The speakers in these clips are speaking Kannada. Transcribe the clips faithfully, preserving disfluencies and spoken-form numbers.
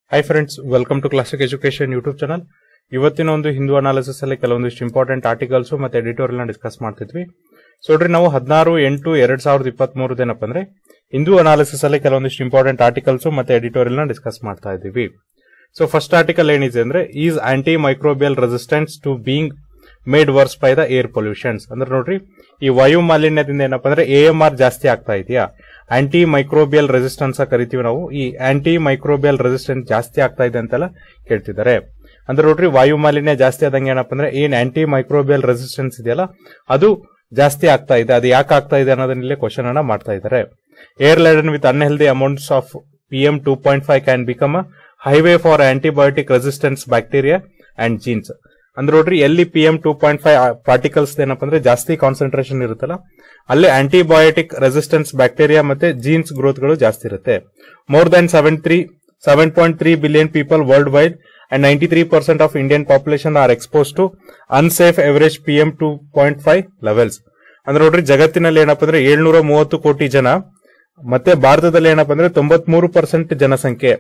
Hi friends, welcome to Classic Education YouTube channel. ಇವತ್ತಿನ ಒಂದು ಹಿಂದೂ ಅನಾಲಿಸಿಸ್ ಅಲ್ಲಿ ಕೆಲವೊಂದಿಷ್ಟು ಇಂಪಾರ್ಟೆಂಟ್ ಆರ್ಟಿಕಲ್ಸ್ ಮತ್ತೆ ಎಡಿಟೋರಿಯಲ್ ನ ಡಿಸ್ಕಸ್ ಮಾಡ್ತಿದ್ವಿ. ಸೊ ನೋಡ್ರಿ, ನಾವು ಹದಿನಾರು ಎಂಟು ಎರಡ್ ಸಾವಿರದ ಇಪ್ಪತ್ತ್ ಮೂರು ಏನಪ್ಪ ಅಂದ್ರೆ ಹಿಂದೂ ಅನಾಲಿಸಿಸ್ ಅಲ್ಲಿ ಕೆಲವೊಂದಿಷ್ಟು ಇಂಪಾರ್ಟೆಂಟ್ ಆರ್ಟಿಕಲ್ಸ್ ಮತ್ತೆ ಎಡಿಟೋರಿಯಲ್ ನ ಡಿಸ್ಕಸ್ ಮಾಡ್ತಾ ಇದ್ದೀವಿ. ಸೊ ಫಸ್ಟ್ ಆರ್ಟಿಕಲ್ ಏನಿದೆ ಅಂದ್ರೆ is anti microbial resistance to being made worse by the air pollutions. ಅಂದ್ರೆ ನೋಡ್ರಿ, ಈ ವಾಯು ಮಾಲಿನ್ಯದಿಂದ ಏನಪ್ಪಾ ಅಂದ್ರೆ ಎ ಎಂ ಆರ್ ಜಾಸ್ತಿ ಆಗ್ತಾ ಇದೆಯಾ, ಆಂಟಿ ಮೈಕ್ರೋಬಿಯಲ್ ರೆಸಿಸ್ಟೆನ್ಸ್ ಕರಿತೀವಿ ನಾವು. ಈ ಆಂಟಿ ಮೈಕ್ರೋಬಿಯಲ್ ರೆಸಿಸ್ಟೆನ್ಸ್ ಜಾಸ್ತಿ ಆಗ್ತಾ ಇದೆ ಅಂತೆಲ್ಲ ಕೇಳ್ತಿದ್ದಾರೆ. ಅಂದ್ರೆ ನೋಡ್ರಿ, ವಾಯು ಮಾಲಿನ್ಯ ಜಾಸ್ತಿ ಆದಂಗೆ ಏನಪ್ಪಾ ಅಂದ್ರೆ ಏನ್ ಆಂಟಿ ಮೈಕ್ರೋಬಿಯಲ್ ರೆಸಿಸ್ಟೆನ್ಸ್ ಇದೆಯಲ್ಲ ಅದು ಜಾಸ್ತಿ ಆಗ್ತಾ ಇದೆ. ಅದು ಯಾಕೆ ಆಗ್ತಾ ಇದೆ ಅನ್ನೋದನ್ನೇ ಕ್ವಶನ್ ಅನ್ನ ಮಾಡ್ತಾ ಇದ್ದಾರೆ. Air laden with unhealthy amounts of P M two point five can become a highway for antibiotic resistance bacteria and genes. ಅಂದ್ರೆ ನೋಡ್ರಿ, ಎಲ್ಲಿ P M two point five particles ಏನಪ್ಪಾ ಅಂದ್ರೆ ಜಾಸ್ತಿ ಕಾನ್ಸಂಟ್ರೇಷನ್ ಇರುತ್ತಲ್ಲ ಅಲ್ಲಿ ಆಂಟಿಬಯೋಟಿಕ್ ರೆಸಿಸ್ಟೆನ್ಸ್ ಬ್ಯಾಕ್ಟೀರಿಯಾ ಮತ್ತೆ ಜೀನ್ಸ್ ಗ್ರೋತ್ ಗಳು ಜಾಸ್ತಿ ಇರುತ್ತೆ. More than seven three seven point three billion people worldwide and ninety-three percent of Indian population are exposed to unsafe average P M two point five levels. ಅಂದ್ರೆ ನೋಡ್ರಿ, ಜಗತ್ತಿನಲ್ಲಿ ಏನಪ್ಪಾ ಅಂದ್ರೆ ಏಳ್ನೂರ ಮೂವತ್ತು ಕೋಟಿ ಜನ ಮತ್ತೆ ಭಾರತದಲ್ಲಿ ಏನಪ್ಪಾ ಅಂದ್ರೆ ತೊಂಬತ್ಮೂರು ಪರ್ಸೆಂಟ್ ಜನಸಂಖ್ಯೆ.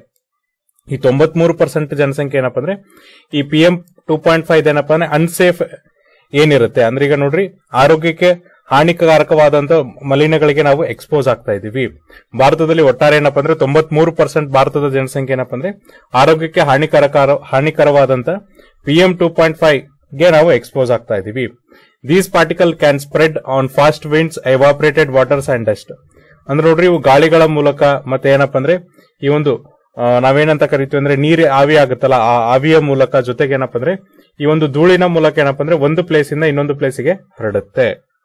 ಈ ತೊಂಬತ್ಮೂರು ಪರ್ಸೆಂಟ್ ಜನಸಂಖ್ಯೆ ಏನಪ್ಪಾ ಅಂದ್ರೆ ಈ P M two point five ಏನಪ್ಪಾ ಅಂದ್ರೆ ಅನ್ಸೇಫ್ ಏನಿರುತ್ತೆ ಅಂದ್ರೆ ಈಗ ನೋಡ್ರಿ, ಆರೋಗ್ಯಕ್ಕೆ ಹಾನಿಕಾರಕವಾದಂತ ಮಲಿನಗಳಿಗೆ ನಾವು ಎಕ್ಸ್ಪೋಸ್ ಆಗ್ತಾ ಇದೀವಿ. ಭಾರತದಲ್ಲಿ ಒಟ್ಟಾರೆ ಏನಪ್ಪಾ ಅಂದ್ರೆ ತೊಂಬತ್ಮೂರು ಪರ್ಸೆಂಟ್ ಭಾರತದ ಜನಸಂಖ್ಯೆ ಏನಪ್ಪಾ ಅಂದ್ರೆ ಆರೋಗ್ಯಕ್ಕೆ ಹಾನಿಕಾರಕ ಹಾನಿಕರವಾದಂತ P M two point five ಗೆ ನಾವು ಎಕ್ಸ್ಪೋಸ್ ಆಗ್ತಾ ಇದೀವಿ. These particle can spread on fast winds, evaporated waters and dust. ಅಂದ್ರೆ ನೋಡ್ರಿ, ಇವು ಗಾಳಿಗಳ ಮೂಲಕ ಮತ್ತೆ ಏನಪ್ಪಾ ಅಂದ್ರೆ ಈ ಒಂದು ನಾವೇನಂತ ಕರಿತೀವಿ ಅಂದ್ರೆ ನೀರು ಆವಿ ಆಗುತ್ತಲ್ಲ, ಆ ಆವಿಯ ಮೂಲಕ ಜೊತೆಗೆ ಏನಪ್ಪಾ ಅಂದ್ರೆ ಈ ಒಂದು ಧೂಳಿನ ಮೂಲಕ ಏನಪ್ಪಾ ಅಂದ್ರೆ ಒಂದು ಪ್ಲೇಸ್ ಇಂದ ಇನ್ನೊಂದು ಪ್ಲೇಸಿಗೆ ಹರಡುತ್ತೆ.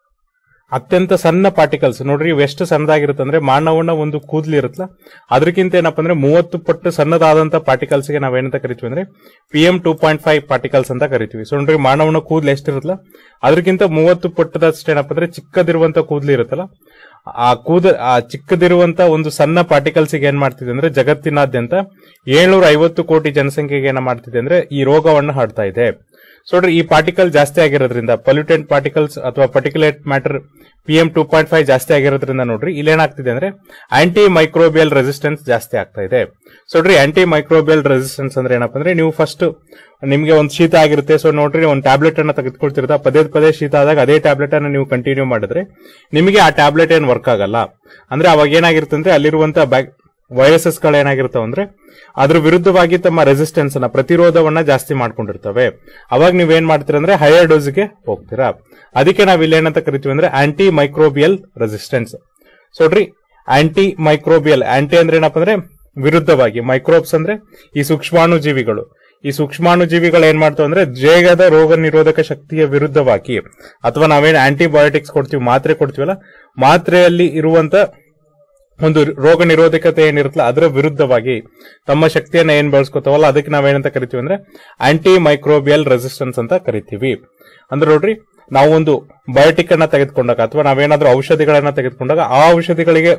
ಅತ್ಯಂತ ಸಣ್ಣ ಪಾರ್ಟಿಕಲ್ಸ್ ನೋಡ್ರಿ, ಇವು ಎಷ್ಟು ಸಣ್ಣದಾಗಿರುತ್ತೆ ಅಂದ್ರೆ ಮಾನವನ ಒಂದು ಕೂದಲು ಇರುತ್ತಲ್ಲ ಅದಕ್ಕಿಂತ ಏನಪ್ಪಾ ಅಂದ್ರೆ ಮೂವತ್ತು ಪಟ್ಟು ಸಣ್ಣದಾದಂತ ಪಾರ್ಟಿಕಲ್ಸ್ ಗೆ ನಾವೇನಂತ ಕರಿತೀವಿ ಅಂದ್ರೆ P M two point five particles ಅಂತ ಕರಿತೀವಿ. ಸೊ ನೋಡ್ರಿ, ಮಾನವನ ಕೂದಲು ಎಷ್ಟಿರುತ್ತಲ್ಲ ಅದಕ್ಕಿಂತ ಮೂವತ್ತು ಪಟ್ಟದಷ್ಟು ಏನಪ್ಪಾ ಅಂದ್ರೆ ಚಿಕ್ಕದಿರುವಂತ ಕೂದಲು ಇರುತ್ತಲ್ಲ ಆ ಕೂದ ಆ ಚಿಕ್ಕದಿರುವಂತ ಒಂದು ಸಣ್ಣ ಪಾರ್ಟಿಕಲ್ಸ್ ಗೆ ಏನ್ ಮಾಡ್ತಿದೆ ಅಂದ್ರೆ ಜಗತ್ತಿನಾದ್ಯಂತ ಏಳ್ನೂರ ಐವತ್ತು ಕೋಟಿ ಜನಸಂಖ್ಯೆಗೆ ಏನ ಮಾಡ್ತಿದೆ ಅಂದ್ರೆ ಈ ರೋಗವನ್ನು ಹರಡ್ತಾ ಇದೆ. ಸೊ ನೋಡ್ರಿ, ಈ ಪಾರ್ಟಿಕಲ್ ಜಾಸ್ತಿ ಆಗಿರೋದ್ರಿಂದ ಪೊಲ್ಯೂಟೆಂಟ್ ಪಾರ್ಟಿಕಲ್ಸ್ ಅಥವಾ particulate matter P M two point five ಜಾಸ್ತಿ ಆಗಿರೋದ್ರಿಂದ ನೋಡ್ರಿ ಇಲ್ಲಿ ಏನಾಗ್ತಿದೆ ಅಂದ್ರೆ ಆಂಟಿ ಮೈಕ್ರೋಬಿಯಲ್ ರೆಸಿಸ್ಟೆನ್ಸ್ ಜಾಸ್ತಿ ಆಗ್ತಾ ಇದೆ. ಸೊ ನೋಡ್ರಿ, ಆಂಟಿ ಮೈಕ್ರೋಬಿಯಲ್ ರೆಸಿಸ್ಟೆನ್ಸ್ ಅಂದ್ರೆ ಏನಪ್ಪಾ ಅಂದ್ರೆ ನೀವು ಫಸ್ಟ್ ನಿಮ್ಗೆ ಒಂದು ಶೀತ ಆಗಿರುತ್ತೆ. ಸೊ ನೋಡ್ರಿ, ಒಂದು ಟ್ಯಾಬ್ಲೆಟ್ ಅನ್ನ ತೆಗೆದುಕೊಳ್ತಿರ್ತಾ ಪದೇ ಪದೇ ಶೀತ ಆದಾಗ ಅದೇ ಟ್ಯಾಬ್ಲೆಟ್ ಅನ್ನ ನೀವು ಕಂಟಿನ್ಯೂ ಮಾಡಿದ್ರೆ ನಿಮಗೆ ಆ ಟ್ಯಾಬ್ಲೆಟ್ ಏನ್ ವರ್ಕ್ ಆಗಲ್ಲ. ಅಂದ್ರೆ ಅವಾಗ ಏನಾಗಿರುತ್ತೆ ಅಂದ್ರೆ ಅಲ್ಲಿರುವಂತ ವೈರಸಸ್ ಗಳು ಏನಾಗಿರ್ತಾವ ಅಂದ್ರೆ ಅದ್ರ ವಿರುದ್ಧವಾಗಿ ತಮ್ಮ ರೆಸಿಸ್ಟೆನ್ಸ್ ಅನ್ನ ಪ್ರತಿರೋಧವನ್ನ ಜಾಸ್ತಿ ಮಾಡ್ಕೊಂಡಿರ್ತವೆ. ಅವಾಗ ನೀವೇನ್ ಮಾಡ್ತೀರಾ ಅಂದ್ರೆ ಹೈಯರ್ ಡೋಸ್ಗೆ ಹೋಗ್ತೀರಾ. ಅದಕ್ಕೆ ನಾವ್ ಇಲ್ಲಿ ಏನಂತ ಕರಿತೀವಿ ಅಂದ್ರೆ ಆಂಟಿ ಮೈಕ್ರೋಬಿಯಲ್ ರೆಸಿಸ್ಟೆನ್ಸ್. ಸೊ ನೋಡ್ರಿ, ಆಂಟಿ ಮೈಕ್ರೋಬಿಯಲ್ ಆಂಟಿ ಅಂದ್ರೆ ಏನಪ್ಪಾ ಅಂದ್ರೆ ವಿರುದ್ಧವಾಗಿ, ಮೈಕ್ರೋಬ್ಸ್ ಅಂದ್ರೆ ಈ ಸೂಕ್ಷ್ಮಾಣು ಜೀವಿಗಳು. ಈ ಸೂಕ್ಷ್ಮಾಣು ಜೀವಿಗಳು ಏನ್ ಮಾಡ್ತಾವ ಅಂದ್ರೆ ಜೇಗದ ರೋಗ ನಿರೋಧಕ ಶಕ್ತಿಯ ವಿರುದ್ಧವಾಗಿ ಅಥವಾ ನಾವೇನ್ ಆಂಟಿಬಯೋಟಿಕ್ಸ್ ಕೊಡ್ತೀವಿ, ಮಾತ್ರೆ ಕೊಡ್ತೀವಲ್ಲ, ಮಾತ್ರೆಯಲ್ಲಿ ಇರುವಂತ ಒಂದು ರೋಗ ನಿರೋಧಕತೆ ಏನಿರುತ್ತಲ್ಲ ಅದರ ವಿರುದ್ಧವಾಗಿ ತಮ್ಮ ಶಕ್ತಿಯನ್ನ ಏನ್ ಬೆಳೆಸ್ಕೊತಾವಲ್ಲ ಅದಕ್ಕೆ ನಾವೇನಂತ ಕರಿತೀವಿ ಅಂದ್ರೆ ಆಂಟಿ ಮೈಕ್ರೋಬಿಯಲ್ ರೆಸಿಸ್ಟೆನ್ಸ್ ಅಂತ ಕರಿತೀವಿ. ಅಂದ್ರೆ ನೋಡ್ರಿ, ನಾವು ಒಂದು ಬಯೋಟಿಕ್ ಅನ್ನ ತೆಗೆದುಕೊಂಡಾಗ ಅಥವಾ ನಾವೇನಾದ್ರೂ ಔಷಧಿಗಳನ್ನ ತೆಗೆದುಕೊಂಡಾಗ ಆ ಔಷಧಿಗಳಿಗೆ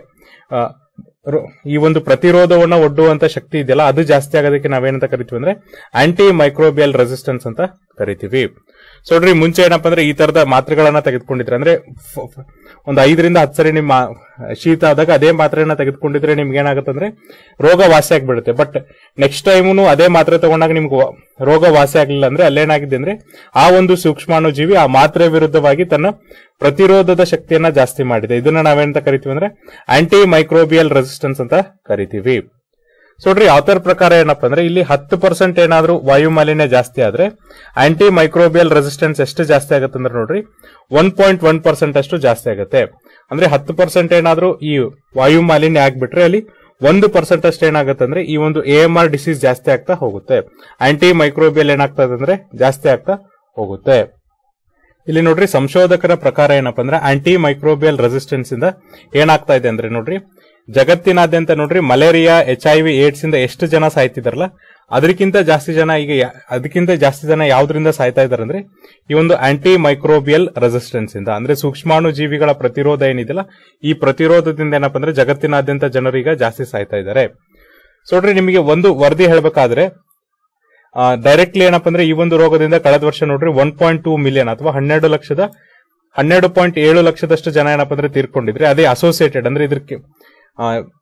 ಈ ಒಂದು ಪ್ರತಿರೋಧವನ್ನ ಒಡ್ಡುವಂತ ಶಕ್ತಿ ಇದೆಯಲ್ಲ ಅದು ಜಾಸ್ತಿ ಆಗೋದಕ್ಕೆ ನಾವೇನಂತ ಕರಿತೀವಿ ಅಂದ್ರೆ ಆಂಟಿ ಮೈಕ್ರೋಬಿಯಲ್ ರೆಸಿಸ್ಟೆನ್ಸ್ ಅಂತ ಕರಿತೀವಿ. ಸೊ ನೋಡ್ರಿ, ಮುಂಚೆ ಏನಪ್ಪಾ ಅಂದ್ರೆ ಈ ತರದ ಮಾತ್ರೆಗಳನ್ನ ತೆಗೆದುಕೊಂಡಿದ್ರೆ ಅಂದ್ರೆ ಒಂದು ಐದರಿಂದ ಹತ್ತು ಸರಿ ನಿಮ್ಮ ಶೀತ ಆದಾಗ ಅದೇ ಮಾತ್ರೆಯನ್ನ ತೆಗೆದುಕೊಂಡಿದ್ರೆ ನಿಮ್ಗೆ ಏನಾಗುತ್ತೆ ಅಂದ್ರೆ ರೋಗ ವಾಸಿ ಆಗ್ಬಿಡುತ್ತೆ. ಬಟ್ ನೆಕ್ಸ್ಟ್ ಟೈಮು ಅದೇ ಮಾತ್ರೆ ತಗೊಂಡಾಗ ನಿಮ್ಗೆ ರೋಗ ವಾಸಿ ಆಗ್ಲಿಲ್ಲ ಅಂದ್ರೆ ಅಲ್ಲೇನಾಗಿದೆ ಅಂದ್ರೆ ಆ ಒಂದು ಸೂಕ್ಷ್ಮಾಣು ಜೀವಿ ಆ ಮಾತ್ರೆ ವಿರುದ್ಧವಾಗಿ ತನ್ನ ಪ್ರತಿರೋಧದ ಶಕ್ತಿಯನ್ನ ಜಾಸ್ತಿ ಮಾಡಿದೆ. ಇದನ್ನ ನಾವೇನಂತ ಕರಿತೀವಿ ಅಂದ್ರೆ ಆಂಟಿ ಮೈಕ್ರೋಬಿಯಲ್ ರೆಸಿಸ್ಟೆನ್ಸ್ ಅಂತ ಕರಿತೀವಿ. ಸೊ ನೋಡ್ರಿ, ಆಥರ್ ಪ್ರಕಾರ ಏನಪ್ಪಾ ಅಂದ್ರೆ ಇಲ್ಲಿ ಹತ್ತು ಪರ್ಸೆಂಟ್ ಏನಾದ್ರೂ ವಾಯು ಮಾಲಿನ್ಯ ಜಾಸ್ತಿ ಆದ್ರೆ ಆಂಟಿ ಮೈಕ್ರೋಬಿಯಲ್ ರೆಸಿಸ್ಟೆನ್ಸ್ ಎಷ್ಟು ಜಾಸ್ತಿ ಆಗುತ್ತೆ ಅಂದ್ರೆ ನೋಡ್ರಿ ಒನ್ ಪಾಯಿಂಟ್ ಒನ್ ಪರ್ಸೆಂಟ್ ಅಷ್ಟು ಜಾಸ್ತಿ ಆಗುತ್ತೆ. ಅಂದ್ರೆ ಹತ್ತು ಪರ್ಸೆಂಟ್ ಏನಾದ್ರೂ ಈ ವಾಯು ಮಾಲಿನ್ಯ ಆಗ್ಬಿಟ್ರೆ ಅಲ್ಲಿ ಒಂದು ಪರ್ಸೆಂಟ್ ಅಷ್ಟು ಏನಾಗುತ್ತೆ ಅಂದ್ರೆ ಈ ಒಂದು ಎ ಎಂ ಆರ್ ಡಿಸೀಸ್ ಜಾಸ್ತಿ ಆಗ್ತಾ ಹೋಗುತ್ತೆ. ಆಂಟಿ ಮೈಕ್ರೋಬಿಯಲ್ ಏನಾಗ್ತದೆ ಅಂದ್ರೆ ಜಾಸ್ತಿ ಆಗ್ತಾ ಹೋಗುತ್ತೆ. ಇಲ್ಲಿ ನೋಡ್ರಿ, ಸಂಶೋಧಕರ ಪ್ರಕಾರ ಏನಪ್ಪಾ ಅಂದ್ರೆ ಆಂಟಿ ಮೈಕ್ರೋಬಿಯಲ್ ರೆಸಿಸ್ಟೆನ್ಸ್ ಇಂದ ಏನಾಗ್ತಾ ಇದೆ ಅಂದ್ರೆ ನೋಡ್ರಿ ಜಗತ್ತಿನಾದ್ಯಂತ ನೋಡ್ರಿ malaria, H I V, AIDS ಇಂದ ಎಷ್ಟು ಜನ ಸಾಯ್ತಿದಾರಲ್ಲ ಅದಕ್ಕಿಂತ ಜಾಸ್ತಿ ಜನ ಈಗ ಅದಕ್ಕಿಂತ ಜಾಸ್ತಿ ಜನ ಯಾವ್ದ್ರಿಂದ ಸಾಯ್ತಾ ಇದಾರೆ ಅಂದ್ರೆ ಈ ಒಂದು ಆಂಟಿ ಮೈಕ್ರೋಬಿಯಲ್ ರೆಸಿಸ್ಟೆನ್ಸ್ ಇಂದ. ಅಂದ್ರೆ ಸೂಕ್ಷ್ಮಾಣು ಜೀವಿಗಳ ಪ್ರತಿರೋಧ ಏನಿದೆಯಲ್ಲ ಈ ಪ್ರತಿರೋಧದಿಂದ ಏನಪ್ಪಾ ಅಂದ್ರೆ ಜಗತ್ತಿನಾದ್ಯಂತ ಜನರೀಗ ಜಾಸ್ತಿ ಸಾಯ್ತಾ ಇದ್ದಾರೆ. ಸೊ ನೋಡ್ರಿ, ನಿಮಗೆ ಒಂದು ವರದಿ ಹೇಳ್ಬೇಕಾದ್ರೆ ಡೈರೆಕ್ಟ್ಲಿ ಏನಪ್ಪಾ ಅಂದ್ರೆ ಈ ಒಂದು ರೋಗದಿಂದ ಕಳೆದ ವರ್ಷ ನೋಡ್ರಿ ಒನ್ ಪಾಯಿಂಟ್ ಟೂ ಮಿಲಿಯನ್ ಅಥವಾ ಹನ್ನೆರಡು ಲಕ್ಷದ ಹನ್ನೆರಡು ಪಾಯಿಂಟ್ ಏಳು ಲಕ್ಷದಷ್ಟು ಜನ ಏನಪ್ಪಾ ಅಂದ್ರೆ ತೀರ್ಕೊಂಡಿದ್ರೆ ಅದೇ ಅಸೋಸಿಯೇಟೆಡ್ ಅಂದ್ರೆ ಇದಕ್ಕೆ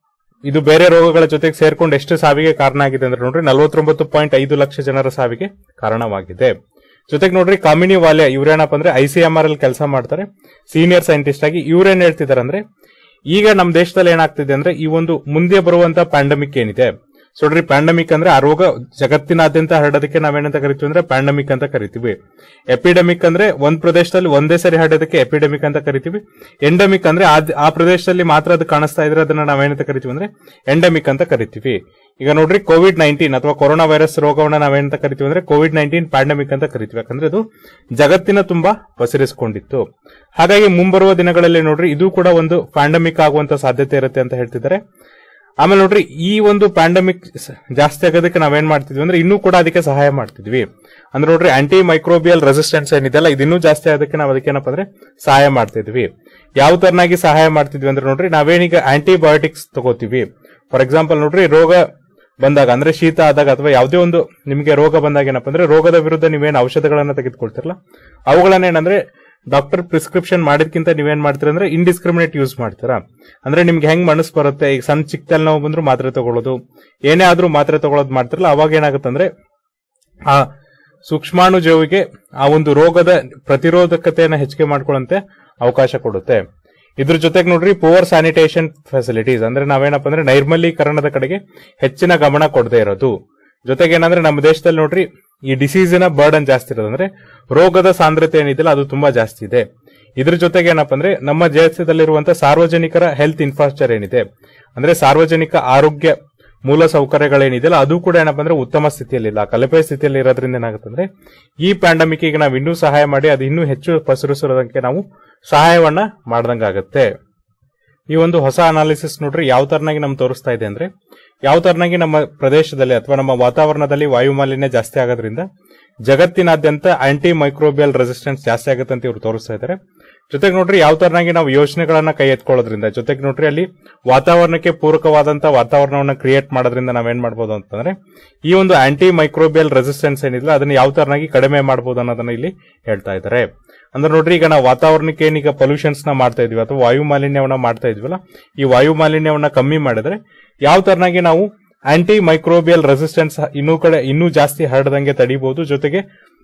ಇದು ಬೇರೆ ರೋಗಗಳ ಜೊತೆಗೆ ಸೇರ್ಕೊಂಡು ಎಷ್ಟು ಸಾವಿಗೆ ಕಾರಣ ಆಗಿದೆ ಅಂದ್ರೆ ನೋಡ್ರಿ ನಲವತ್ತೊಂಬತ್ತು ಪಾಯಿಂಟ್ ಐದು ಲಕ್ಷ ಜನರ ಸಾವಿಗೆ ಕಾರಣವಾಗಿದೆ. ಜೊತೆಗೆ ನೋಡ್ರಿ ಕಾಮಿನಿ ವಾಲಿಯಾ ಇವ್ರೇನಪ್ಪ ಅಂದ್ರೆ ಐ ಸಿ ಎಂ ಆರ್ ಅಲ್ಲಿ ಕೆಲಸ ಮಾಡ್ತಾರೆ, ಸೀನಿಯರ್ ಸೈಂಟಿಸ್ಟ್ ಆಗಿ. ಇವ್ರೇನ್ ಹೇಳ್ತಿದ್ದಾರೆ ಅಂದ್ರೆ ಈಗ ನಮ್ಮ ದೇಶದಲ್ಲಿ ಏನಾಗ್ತಿದೆ ಅಂದ್ರೆ ಈ ಒಂದು ಮುಂದೆ ಬರುವಂತ ಪ್ಯಾಂಡಮಿಕ್ ಏನಿದೆ, ಸೊ ನೋಡ್ರಿ ಪ್ಯಾಂಡಮಿಕ್ ಅಂದ್ರೆ ಆ ರೋಗ ಜಗತ್ತಿನಾದ್ಯಂತ ಹರಡೋದಕ್ಕೆ ನಾವೇನಂತ ಕರಿತೀವಿ ಅಂದ್ರೆ ಪ್ಯಾಂಡಮಿಕ್ ಅಂತ ಕರಿತೀವಿ. ಎಪಿಡೆಮಿಕ್ ಅಂದ್ರೆ ಒಂದ್ ಪ್ರದೇಶದಲ್ಲಿ ಒಂದೇ ಸರಿ ಹರಡೋದಕ್ಕೆ ಎಪಿಡೆಮಿಕ್ ಅಂತ ಕರಿತೀವಿ. ಎಂಡಮಿಕ್ ಅಂದ್ರೆ ಆ ಪ್ರದೇಶದಲ್ಲಿ ಮಾತ್ರ ಅದು ಕಾಣಿಸ್ತಾ ಇದ್ರೆ ಅದನ್ನ ನಾವೇನಂತ ಕರಿತೀವಿ ಅಂದ್ರೆ ಎಂಡಮಿಕ್ ಅಂತ ಕರಿತೀವಿ. ಈಗ ನೋಡ್ರಿ ಕೋವಿಡ್ ನೈನ್ಟೀನ್ ಅಥವಾ ಕೊರೋನಾ ವೈರಸ್ ರೋಗವನ್ನ ನಾವೇನಂತ ಕರಿತೀವಿ ಅಂದ್ರೆ ಕೋವಿಡ್ ನೈನ್ಟೀನ್ ಪ್ಯಾಂಡಮಿಕ್ ಅಂತ ಕರಿತೀವಿ. ಯಾಕಂದ್ರೆ ಅದು ಜಗತ್ತಿನ ತುಂಬಾ ಪಸರಿಸಿಕೊಂಡಿತ್ತು. ಹಾಗಾಗಿ ಮುಂಬರುವ ದಿನಗಳಲ್ಲಿ ನೋಡ್ರಿ ಇದು ಕೂಡ ಒಂದು ಪ್ಯಾಂಡಮಿಕ್ ಆಗುವಂತ ಸಾಧ್ಯತೆ ಇರುತ್ತೆ ಅಂತ ಹೇಳ್ತಿದ್ದಾರೆ. ಆಮೇಲೆ ನೋಡ್ರಿ ಈ ಒಂದು ಪ್ಯಾಂಡಮಿಕ್ ಜಾಸ್ತಿ ಆಗೋದಕ್ಕೆ ನಾವೇನ್ ಮಾಡ್ತಿದ್ವಿ ಅಂದ್ರೆ ಇನ್ನೂ ಕೂಡ ಅದಕ್ಕೆ ಸಹಾಯ ಮಾಡ್ತಿದ್ವಿ. ಅಂದ್ರೆ ನೋಡ್ರಿ ಆಂಟಿ ಮೈಕ್ರೋಬಿಯಲ್ ರೆಸಿಸ್ಟೆನ್ಸ್ ಏನಿದೆಲ್ಲ ಇದನ್ನೂ ಜಾಸ್ತಿ ಆಗೋದಕ್ಕೆ ನಾವು ಅದಕ್ಕೇನಪ್ಪ ಅಂದ್ರೆ ಸಹಾಯ ಮಾಡ್ತಿದ್ವಿ. ಯಾವ ತರನಾಗಿ ಸಹಾಯ ಮಾಡ್ತಿದ್ವಿ ಅಂದ್ರೆ ನೋಡ್ರಿ ನಾವೇನೀಗ ಆಂಟಿಬಯೋಟಿಕ್ಸ್ ತಗೋತೀವಿ. ಫಾರ್ ಎಕ್ಸಾಂಪಲ್ ನೋಡ್ರಿ ರೋಗ ಬಂದಾಗ ಅಂದ್ರೆ ಶೀತ ಆದಾಗ ಅಥವಾ ಯಾವುದೇ ಒಂದು ನಿಮಗೆ ರೋಗ ಬಂದಾಗ ಏನಪ್ಪ ಅಂದ್ರೆ ರೋಗದ ವಿರುದ್ಧ ನೀವೇನು ಔಷಧಗಳನ್ನ ತೆಗೆದುಕೊಳ್ತಿರಲ್ಲ ಅವುಗಳನ್ನೇನಂದ್ರೆ ಡಾಕ್ಟರ್ ಪ್ರಿಸ್ಕ್ರಿಪ್ಷನ್ ಮಾಡಿದ್ಕಿಂತ ನೀವೇನ್ ಮಾಡ್ತೀರಾ ಅಂದ್ರೆ ಇಂಡಿಸ್ಕ್ರಿಮಿನೇಟ್ ಯೂಸ್ ಮಾಡ್ತೀರಾ. ಅಂದ್ರೆ ನಿಮ್ಗೆ ಹೆಂಗ್ ಮನಸ್ಸು ಬರುತ್ತೆ, ಈಗ ಸಣ್ಣ ಚಿಕ್ಕದಲ್ಲಿ ನೋವು ಬಂದ್ರು ಮಾತ್ರೆ ತಗೊಳ್ಳೋದು, ಏನೇ ಆದ್ರೂ ಮಾತ್ರೆ ತಗೊಳ್ಳೋದು ಮಾಡ್ತಿರಲ್ಲ, ಅವಾಗ ಏನಾಗುತ್ತಂದ್ರೆ ಆ ಸೂಕ್ಷ್ಮಾಣು ಜೀವಿಗೆ ಆ ಒಂದು ರೋಗದ ಪ್ರತಿರೋಧಕತೆಯನ್ನು ಹೆಚ್ಚಿಗೆ ಮಾಡ್ಕೊಳ್ಳಂತೆ ಅವಕಾಶ ಕೊಡುತ್ತೆ. ಇದ್ರ ಜೊತೆಗೆ ನೋಡ್ರಿ ಪುವರ್ ಸ್ಯಾನಿಟೇಷನ್ ಫೆಸಿಲಿಟೀಸ್ ಅಂದ್ರೆ ನಾವೇನಪ್ಪ ಅಂದ್ರೆ ನೈರ್ಮಲೀಕರಣದ ಕಡೆಗೆ ಹೆಚ್ಚಿನ ಗಮನ ಕೊಡದೇ ಇರೋದು. ಜೊತೆಗೆ ಏನಂದ್ರೆ ನಮ್ಮ ದೇಶದಲ್ಲಿ ನೋಡ್ರಿ ಈ ಡಿಸೀಸಿನ ಬರ್ಡನ್ ಜಾಸ್ತಿ ಇರೋದು, ಅಂದ್ರೆ ರೋಗದ ಸಾಂದ್ರತೆ ಏನಿದೆಯಲ್ಲ ಅದು ತುಂಬಾ ಜಾಸ್ತಿ ಇದೆ. ಇದ್ರ ಜೊತೆಗೆ ಏನಪ್ಪ ಅಂದ್ರೆ ನಮ್ಮ ದೇಶದಲ್ಲಿರುವಂತಹ ಸಾರ್ವಜನಿಕರ ಹೆಲ್ತ್ ಇನ್ಫ್ರಾಸ್ಟ್ರಕ್ಚರ್ ಏನಿದೆ ಅಂದ್ರೆ ಸಾರ್ವಜನಿಕ ಆರೋಗ್ಯ ಮೂಲ ಸೌಕರ್ಯಗಳೇನಿದೆಯಲ್ಲ ಅದು ಕೂಡ ಏನಪ್ಪ ಅಂದ್ರೆ ಉತ್ತಮ ಸ್ಥಿತಿಯಲ್ಲಿಲ್ಲ, ಕಳಪೆ ಸ್ಥಿತಿಯಲ್ಲಿ ಇರೋದ್ರಿಂದ ಏನಾಗುತ್ತಂದ್ರೆ ಈ ಪ್ಯಾಂಡಮಿಕ್ ಗೆ ನಾವು ಇನ್ನೂ ಸಹಾಯ ಮಾಡಿ ಅದು ಇನ್ನೂ ಹೆಚ್ಚು ಪಸರಿಸೋದಕ್ಕೆ ನಾವು ಸಹಾಯವನ್ನ ಮಾಡ್ದಂಗಾಗತ್ತೆ. ಈ ಒಂದು ಹೊಸ ಅನಾಲಿಸಿಸ್ ನೋಡ್ರಿ ಯಾವ ತರನಾಗಿ ನಮ್ಗೆ ತೋರಿಸ್ತಾ ಇದೆ ಅಂದ್ರೆ ಯಾವ ತರನಾಗಿ ನಮ್ಮ ಪ್ರದೇಶದಲ್ಲಿ ಅಥವಾ ನಮ್ಮ ವಾತಾವರಣದಲ್ಲಿ ವಾಯು ಮಾಲಿನ್ಯ ಜಾಸ್ತಿ ಆಗೋದ್ರಿಂದ ಜಗತ್ತಿನಾದ್ಯಂತ ಆಂಟಿ ಮೈಕ್ರೋಬಿಯಲ್ ರೆಸಿಸ್ಟೆನ್ಸ್ ಜಾಸ್ತಿ ಆಗುತ್ತೆ ಅಂತ ಇವ್ರು ತೋರಿಸ್ತಾ ಇದ್ದಾರೆ. ಜೊತೆಗೆ ನೋಡ್ರಿ ಯಾವ ತರನಾಗಿ ನಾವು ಯೋಜನೆಗಳನ್ನ ಕೈ ಎತ್ಕೊಳ್ಳೋದ್ರಿಂದ ಜೊತೆಗೆ ನೋಡ್ರಿ ಅಲ್ಲಿ ವಾತಾವರಣಕ್ಕೆ ಪೂರಕವಾದಂತಹ ವಾತಾವರಣವನ್ನ ಕ್ರಿಯೇಟ್ ಮಾಡೋದ್ರಿಂದ ನಾವೇನ್ ಮಾಡ್ಬೋದು ಅಂತಂದ್ರೆ ಈ ಒಂದು ಆಂಟಿ ಮೈಕ್ರೋಬಿಯಲ್ ರೆಸಿಸ್ಟೆನ್ಸ್ ಏನಿಲ್ಲ ಅದನ್ನ ಯಾವ ತರನಾಗಿ ಕಡಿಮೆ ಮಾಡಬಹುದು ಅನ್ನೋದನ್ನ ಇಲ್ಲಿ ಹೇಳ್ತಾ ಇದ್ದಾರೆ. ಅಂದ್ರೆ ನೋಡ್ರಿ ಈಗ ನಾವು ವಾತಾವರಣಕ್ಕೆ ಏನೀಗ ಪೊಲ್ಯೂಷನ್ಸ್ ನ ಮಾಡ್ತಾ ಇದೀವಿ ಅಥವಾ ವಾಯು ಮಾಲಿನ್ಯವನ್ನ ಮಾಡ್ತಾ ಇದೀವಲ್ಲ, ಈ ವಾಯು ಮಾಲಿನ್ಯವನ್ನ ಕಮ್ಮಿ ಮಾಡಿದ್ರೆ ಯಾವ ತರನಾಗಿ ನಾವು ಆಂಟಿ ಮೈಕ್ರೋಬಿಯಲ್ ರೆಸಿಸ್ಟೆನ್ಸ್ ಇನ್ನೂ ಕಡೆ ಇನ್ನೂ ಜಾಸ್ತಿ ಹರಡದಂಗೆ ತಡಿಬಹುದು, ಜೊತೆಗೆ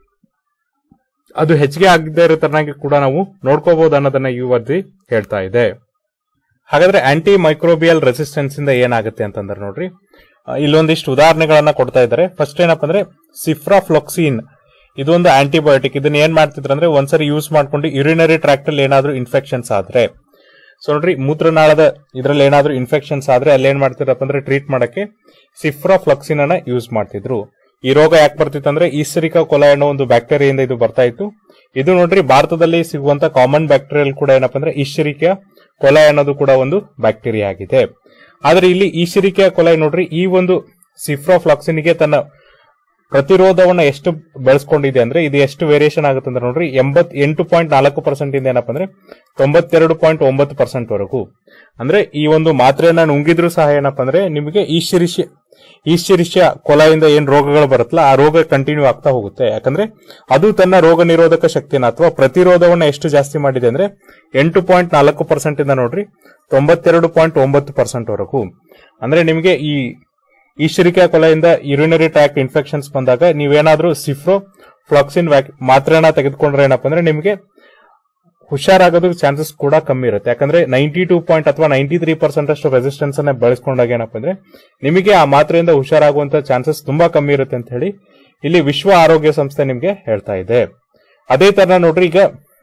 ಅದು ಹೆಚ್ಚಿಗೆ ಆಗದೆ ಇರೋ ತರನಾಗಿ ಕೂಡ ನಾವು ನೋಡ್ಕೋಬಹುದು ಅನ್ನೋದನ್ನ ಈ ವರದಿ ಹೇಳ್ತಾ ಇದೆ. ಹಾಗಾದ್ರೆ ಆಂಟಿ ಮೈಕ್ರೋಬಿಯಲ್ ರೆಸಿಸ್ಟೆನ್ಸ್ ಇಂದ ಏನಾಗುತ್ತೆ ಅಂತಂದ್ರೆ ನೋಡ್ರಿ ಇಲ್ಲೊಂದಿಷ್ಟು ಉದಾಹರಣೆಗಳನ್ನ ಕೊಡ್ತಾ ಇದ್ದಾರೆ. ಫಸ್ಟ್ ಏನಪ್ಪ ಅಂದ್ರೆ ಸಿಫ್ರಾಫ್ಲೋಕ್ಸಿನ್ ಇದೊಂದು ಆಂಟಿಬಯೋಟಿಕ್. ಇದನ್ನ ಏನ್ ಮಾಡ್ತಿದ್ರು ಅಂದ್ರೆ ಒಂದ್ಸರಿ ಯೂಸ್ ಮಾಡ್ಕೊಂಡು ಯುರಿನರಿ ಟ್ರಾಕ್ಟ್ ಅಲ್ಲಿ ಏನಾದ್ರೂ ಇನ್ಫೆಕ್ಷನ್ಸ್ ಆದ್ರೆ, ಸೊ ನೋಡ್ರಿ ಮೂತ್ರನಾಳದ ಇದ್ರಲ್ಲಿ ಏನಾದ್ರೂ ಇನ್ಫೆಕ್ಷನ್ಸ್ ಆದ್ರೆ ಅಲ್ಲಿ ಏನ್ ಮಾಡ್ತಿದ್ರಪ್ಪ ಅಂದ್ರೆ ಟ್ರೀಟ್ ಮಾಡಕ್ಕೆ ಸಿಫ್ರಾಫ್ಲೋಕ್ಸಿನ್ ಅನ್ನ ಯೂಸ್ ಮಾಡ್ತಿದ್ರು. ಈ ರೋಗ ಯಾಕೆ ಬರ್ತಿತ್ತು ಅಂದ್ರೆ ಈಸ್ಟರಿಕಾ ಕೊಲೈ ಅನ್ನೋ ಒಂದು ಬ್ಯಾಕ್ಟೀರಿಯಿಂದ ಇದು ಬರ್ತಾ ಇತ್ತು. ಇದು ನೋಡ್ರಿ ಭಾರತದಲ್ಲಿ ಸಿಗುವಂತ ಕಾಮನ್ ಬ್ಯಾಕ್ಟೀರಿಯಲ್ ಕೂಡ ಏನಪ್ಪ ಅಂದ್ರೆ ಈಸ್ಟರಿಕಾ ಕೊಲೈ ಅನ್ನೋದು ಕೂಡ ಒಂದು ಬ್ಯಾಕ್ಟೀರಿಯಾ ಆಗಿದೆ. ಆದ್ರೆ ಇಲ್ಲಿ ಈಸ್ಟರಿಕಾ ಕೊಲೈ ನೋಡ್ರಿ ಈ ಒಂದು ಸಿಫ್ರಾಫ್ಲಾಕ್ಸಿನ್ ಗೆ ತನ್ನ ಪ್ರತಿರೋಧವನ್ನ ಎಷ್ಟು ಬೆಳೆಸ್ಕೊಂಡಿದೆ ಅಂದ್ರೆ ಇದು ಎಷ್ಟು ವೇರಿಯೇಷನ್ ಆಗುತ್ತೆ ಅಂದ್ರೆ ನೋಡ್ರಿ ಎಂಬತ್ ಎಂಟು ಪಾಯಿಂಟ್ ನಾಲ್ಕು ಪರ್ಸೆಂಟ್ ಇಂದ ಏನಪ್ಪ ಅಂದ್ರೆ ತೊಂಬತ್ತೆರಡು ಪಾಯಿಂಟ್ ಒಂಬತ್ತು ಪರ್ಸೆಂಟ್ ವರೆಗೂ. ಅಂದ್ರೆ ಈ ಒಂದು ಮಾತ್ರೆಯನ್ನ ನುಂಗಿದ್ರು ಸಹ ಏನಪ್ಪ ಅಂದ್ರೆ ನಿಮಗೆ ಈಸ್ಟರಿಶಿಯಾ ಈಸ್ಟರಿಶಿಯಾ ಕೊಲೈಯಿಂದ ಏನ್ ರೋಗಗಳು ಬರುತ್ತಲ್ಲ ಆ ರೋಗ ಕಂಟಿನ್ಯೂ ಆಗ್ತಾ ಹೋಗುತ್ತೆ. ಯಾಕಂದ್ರೆ ಅದು ತನ್ನ ರೋಗ ನಿರೋಧಕ ಶಕ್ತಿನ ಅಥವಾ ಪ್ರತಿರೋಧವನ್ನ ಎಷ್ಟು ಜಾಸ್ತಿ ಮಾಡಿದೆ ಅಂದ್ರೆ ಎಂಟು ಪಾಯಿಂಟ್ ನಾಲ್ಕು ಪರ್ಸೆಂಟ್ ಇಂದ ನೋಡ್ರಿ ತೊಂಬತ್ತೆರಡು ಪಾಯಿಂಟ್ ಒಂಬತ್ತು ಪರ್ಸೆಂಟ್ ವರೆಗೂ. ಅಂದ್ರೆ ನಿಮಗೆ ಈ ಈಸ್ಟರಿಕಾ ಕೊಲೆಯಿಂದ ಯುರಿನರಿ ಟ್ರ್ಯಾಕ್ಟ್ ಇನ್ಫೆಕ್ಷನ್ಸ್ ಬಂದಾಗ ನೀವೇನಾದ್ರೂ ಸಿಫ್ರೋ ಫ್ಲಾಕ್ಸಿನ್ ಮಾತ್ರೆನ ತೆಗೆದುಕೊಂಡ್ರೆ ಏನಪ್ಪ ಅಂದ್ರೆ ನಿಮಗೆ ಹುಷಾರಾಗೋದಕ್ಕೆ ಚಾನ್ಸಸ್ ಕೂಡ ಕಮ್ಮಿ ಇರುತ್ತೆ. ಯಾಕಂದ್ರೆ ನೈಂಟಿ ಟೂ ಪಾಯಿಂಟ್ ಅಥವಾ ನೈಂಟಿ ತ್ರೀ ಪರ್ಸೆಂಟ್ ಅಷ್ಟು ರೆಸಿಸ್ಟೆನ್ಸ್ ಅನ್ನ ಬೆಳೆಸ್ಕೊಂಡಾಗ ಏನಪ್ಪ ಅಂದ್ರೆ ನಿಮಗೆ ಆ ಮಾತ್ರೆಯಿಂದ ಹುಷಾರಾಗುವಂತ ಚಾನ್ಸಸ್ ತುಂಬಾ ಕಮ್ಮಿ ಇರುತ್ತೆ ಅಂತ ಹೇಳಿ ಇಲ್ಲಿ ವಿಶ್ವ ಆರೋಗ್ಯ ಸಂಸ್ಥೆ ನಿಮ್ಗೆ ಹೇಳ್ತಾ ಇದೆ. ಅದೇ ತರ ನೋಡ್ರಿ ಈಗ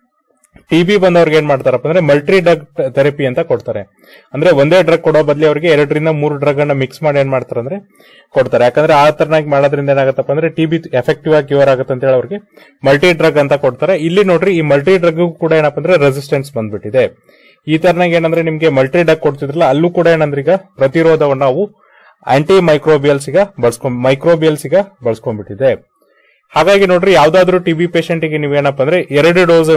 ಟಿಬಿ ಬಂದವ್ರಿಗೆ ಏನ್ ಮಾಡ್ತಾರಪ್ಪ ಅಂದ್ರೆ ಮಲ್ಟಿ ಡ್ರಗ್ ಥೆರಪಿ ಅಂತ ಕೊಡ್ತಾರೆ. ಅಂದ್ರೆ ಒಂದೇ ಡ್ರಗ್ ಕೊಡೋ ಬದಲಿ ಅವರಿಗೆ ಎರಡರಿಂದ ಮೂರು ಡ್ರಗ್ ಅನ್ನ ಮಿಕ್ಸ್ ಮಾಡಿ ಏನ್ ಮಾಡ್ತಾರೆ ಅಂದ್ರೆ ಕೊಡ್ತಾರೆ. ಯಾಕಂದ್ರೆ ಆ ತರನಾಗಿ ಮಾಡೋದ್ರಿಂದ ಏನಾಗತ್ತಪ್ಪ ಅಂದ್ರೆ ಟಿಬಿ ಎಫೆಕ್ಟಿವ್ ಆಗಿ ಕ್ಯೂರ್ ಆಗುತ್ತೆ ಅಂತ ಹೇಳಿ ಅವ್ರಿಗೆ ಮಲ್ಟಿ ಡ್ರಗ್ ಅಂತ ಕೊಡ್ತಾರೆ. ಇಲ್ಲಿ ನೋಡ್ರಿ ಈ ಮಲ್ಟಿ ಡ್ರಗ್ ಕೂಡ ಏನಪ್ಪ ಅಂದ್ರೆ ರೆಸಿಸ್ಟೆನ್ಸ್ ಬಂದ್ಬಿಟ್ಟಿದೆ. ಈ ತರನಾಗಿ ಏನಂದ್ರೆ ನಿಮ್ಗೆ ಮಲ್ಟಿ ಡ್ರಗ್ ಕೊಡ್ತಿದ್ರಲ್ಲ ಅಲ್ಲೂ ಕೂಡ ಏನಂದ್ರೆ ಈಗ ಪ್ರತಿರೋಧವನ್ನ ನಾವು ಆಂಟಿ ಮೈಕ್ರೋಬಿಯಲ್ಸ್ ಗ ಬಳಸ್ಕೊಂಡ್ ಮೈಕ್ರೋಬಿಯಲ್ಸ್ ಗ ಬಳಸ್ಕೊಂಡ್ಬಿಟ್ಟಿದೆ. ಹಾಗಾಗಿ ನೋಡ್ರಿ ಯಾವ್ದಾದ್ರು ಟಿಬಿ ಪೇಷಂಟ್ ಗೆ ನೀವೇನಪ್ಪ ಅಂದ್ರೆ ಎರಡು dose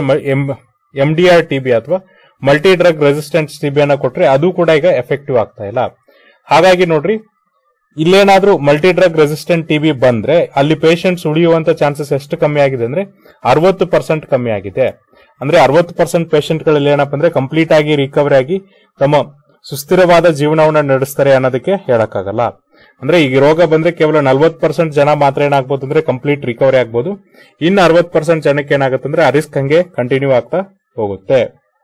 M D R TB ಅಥವಾ ಮಲ್ಟಿ ಡ್ರಗ್ ರೆಸಿಸ್ಟೆನ್ಸ್ ಟಿಬಿ ಅನ್ನ ಕೊಟ್ರೆ ಅದು ಕೂಡ ಈಗ ಎಫೆಕ್ಟಿವ್ ಆಗ್ತಾ ಇಲ್ಲ. ಹಾಗಾಗಿ ನೋಡ್ರಿ ಇಲ್ಲೇನಾದ್ರೂ ಮಲ್ಟಿ ಡ್ರಗ್ ರೆಸಿಸ್ಟೆಂಟ್ ಟಿಬಿ ಬಂದ್ರೆ ಅಲ್ಲಿ ಪೇಷಂಟ್ಸ್ ಉಳಿಯುವಂತ ಚಾನ್ಸಸ್ ಎಷ್ಟು ಕಮ್ಮಿ ಆಗಿದೆ ಅಂದ್ರೆ ಅರವತ್ತು ಪರ್ಸೆಂಟ್ ಕಮ್ಮಿ ಆಗಿದೆ. ಅಂದ್ರೆ ಅರವತ್ತು ಪರ್ಸೆಂಟ್ ಪೇಷಂಟ್ ಗಳಲ್ಲಿ ಏನಪ್ಪ ಅಂದ್ರೆ ಕಂಪ್ಲೀಟ್ ಆಗಿ ರಿಕವರಿ ಆಗಿ ತಮ್ಮ ಸುಸ್ಥಿರವಾದ ಜೀವನವನ್ನ ನಡೆಸ್ತಾರೆ ಅನ್ನೋದಕ್ಕೆ ಹೇಳಕ್ಕಾಗಲ್ಲ. ಅಂದ್ರೆ ಈಗ ರೋಗ ಬಂದ್ರೆ ಕೇವಲ ನಲ್ವತ್ ಪರ್ಸೆಂಟ್ ಜನ ಮಾತ್ರ ಏನಾಗ್ಬೋದು ಅಂದ್ರೆ ಕಂಪ್ಲೀಟ್ ರಿಕವರಿ ಆಗ್ಬೋದು. ಇನ್ನು ಅರವತ್ ಪರ್ಸೆಂಟ್ ಜನಕ್ಕೆ ಏನಾಗುತ್ತೆ ಅಂದ್ರೆ ಆ ರಿಸ್ಕ್ ಹಂಗೆ ಕಂಟಿನ್ಯೂ ಆಗ್ತಾ ಹೋಗುತ್ತೆ.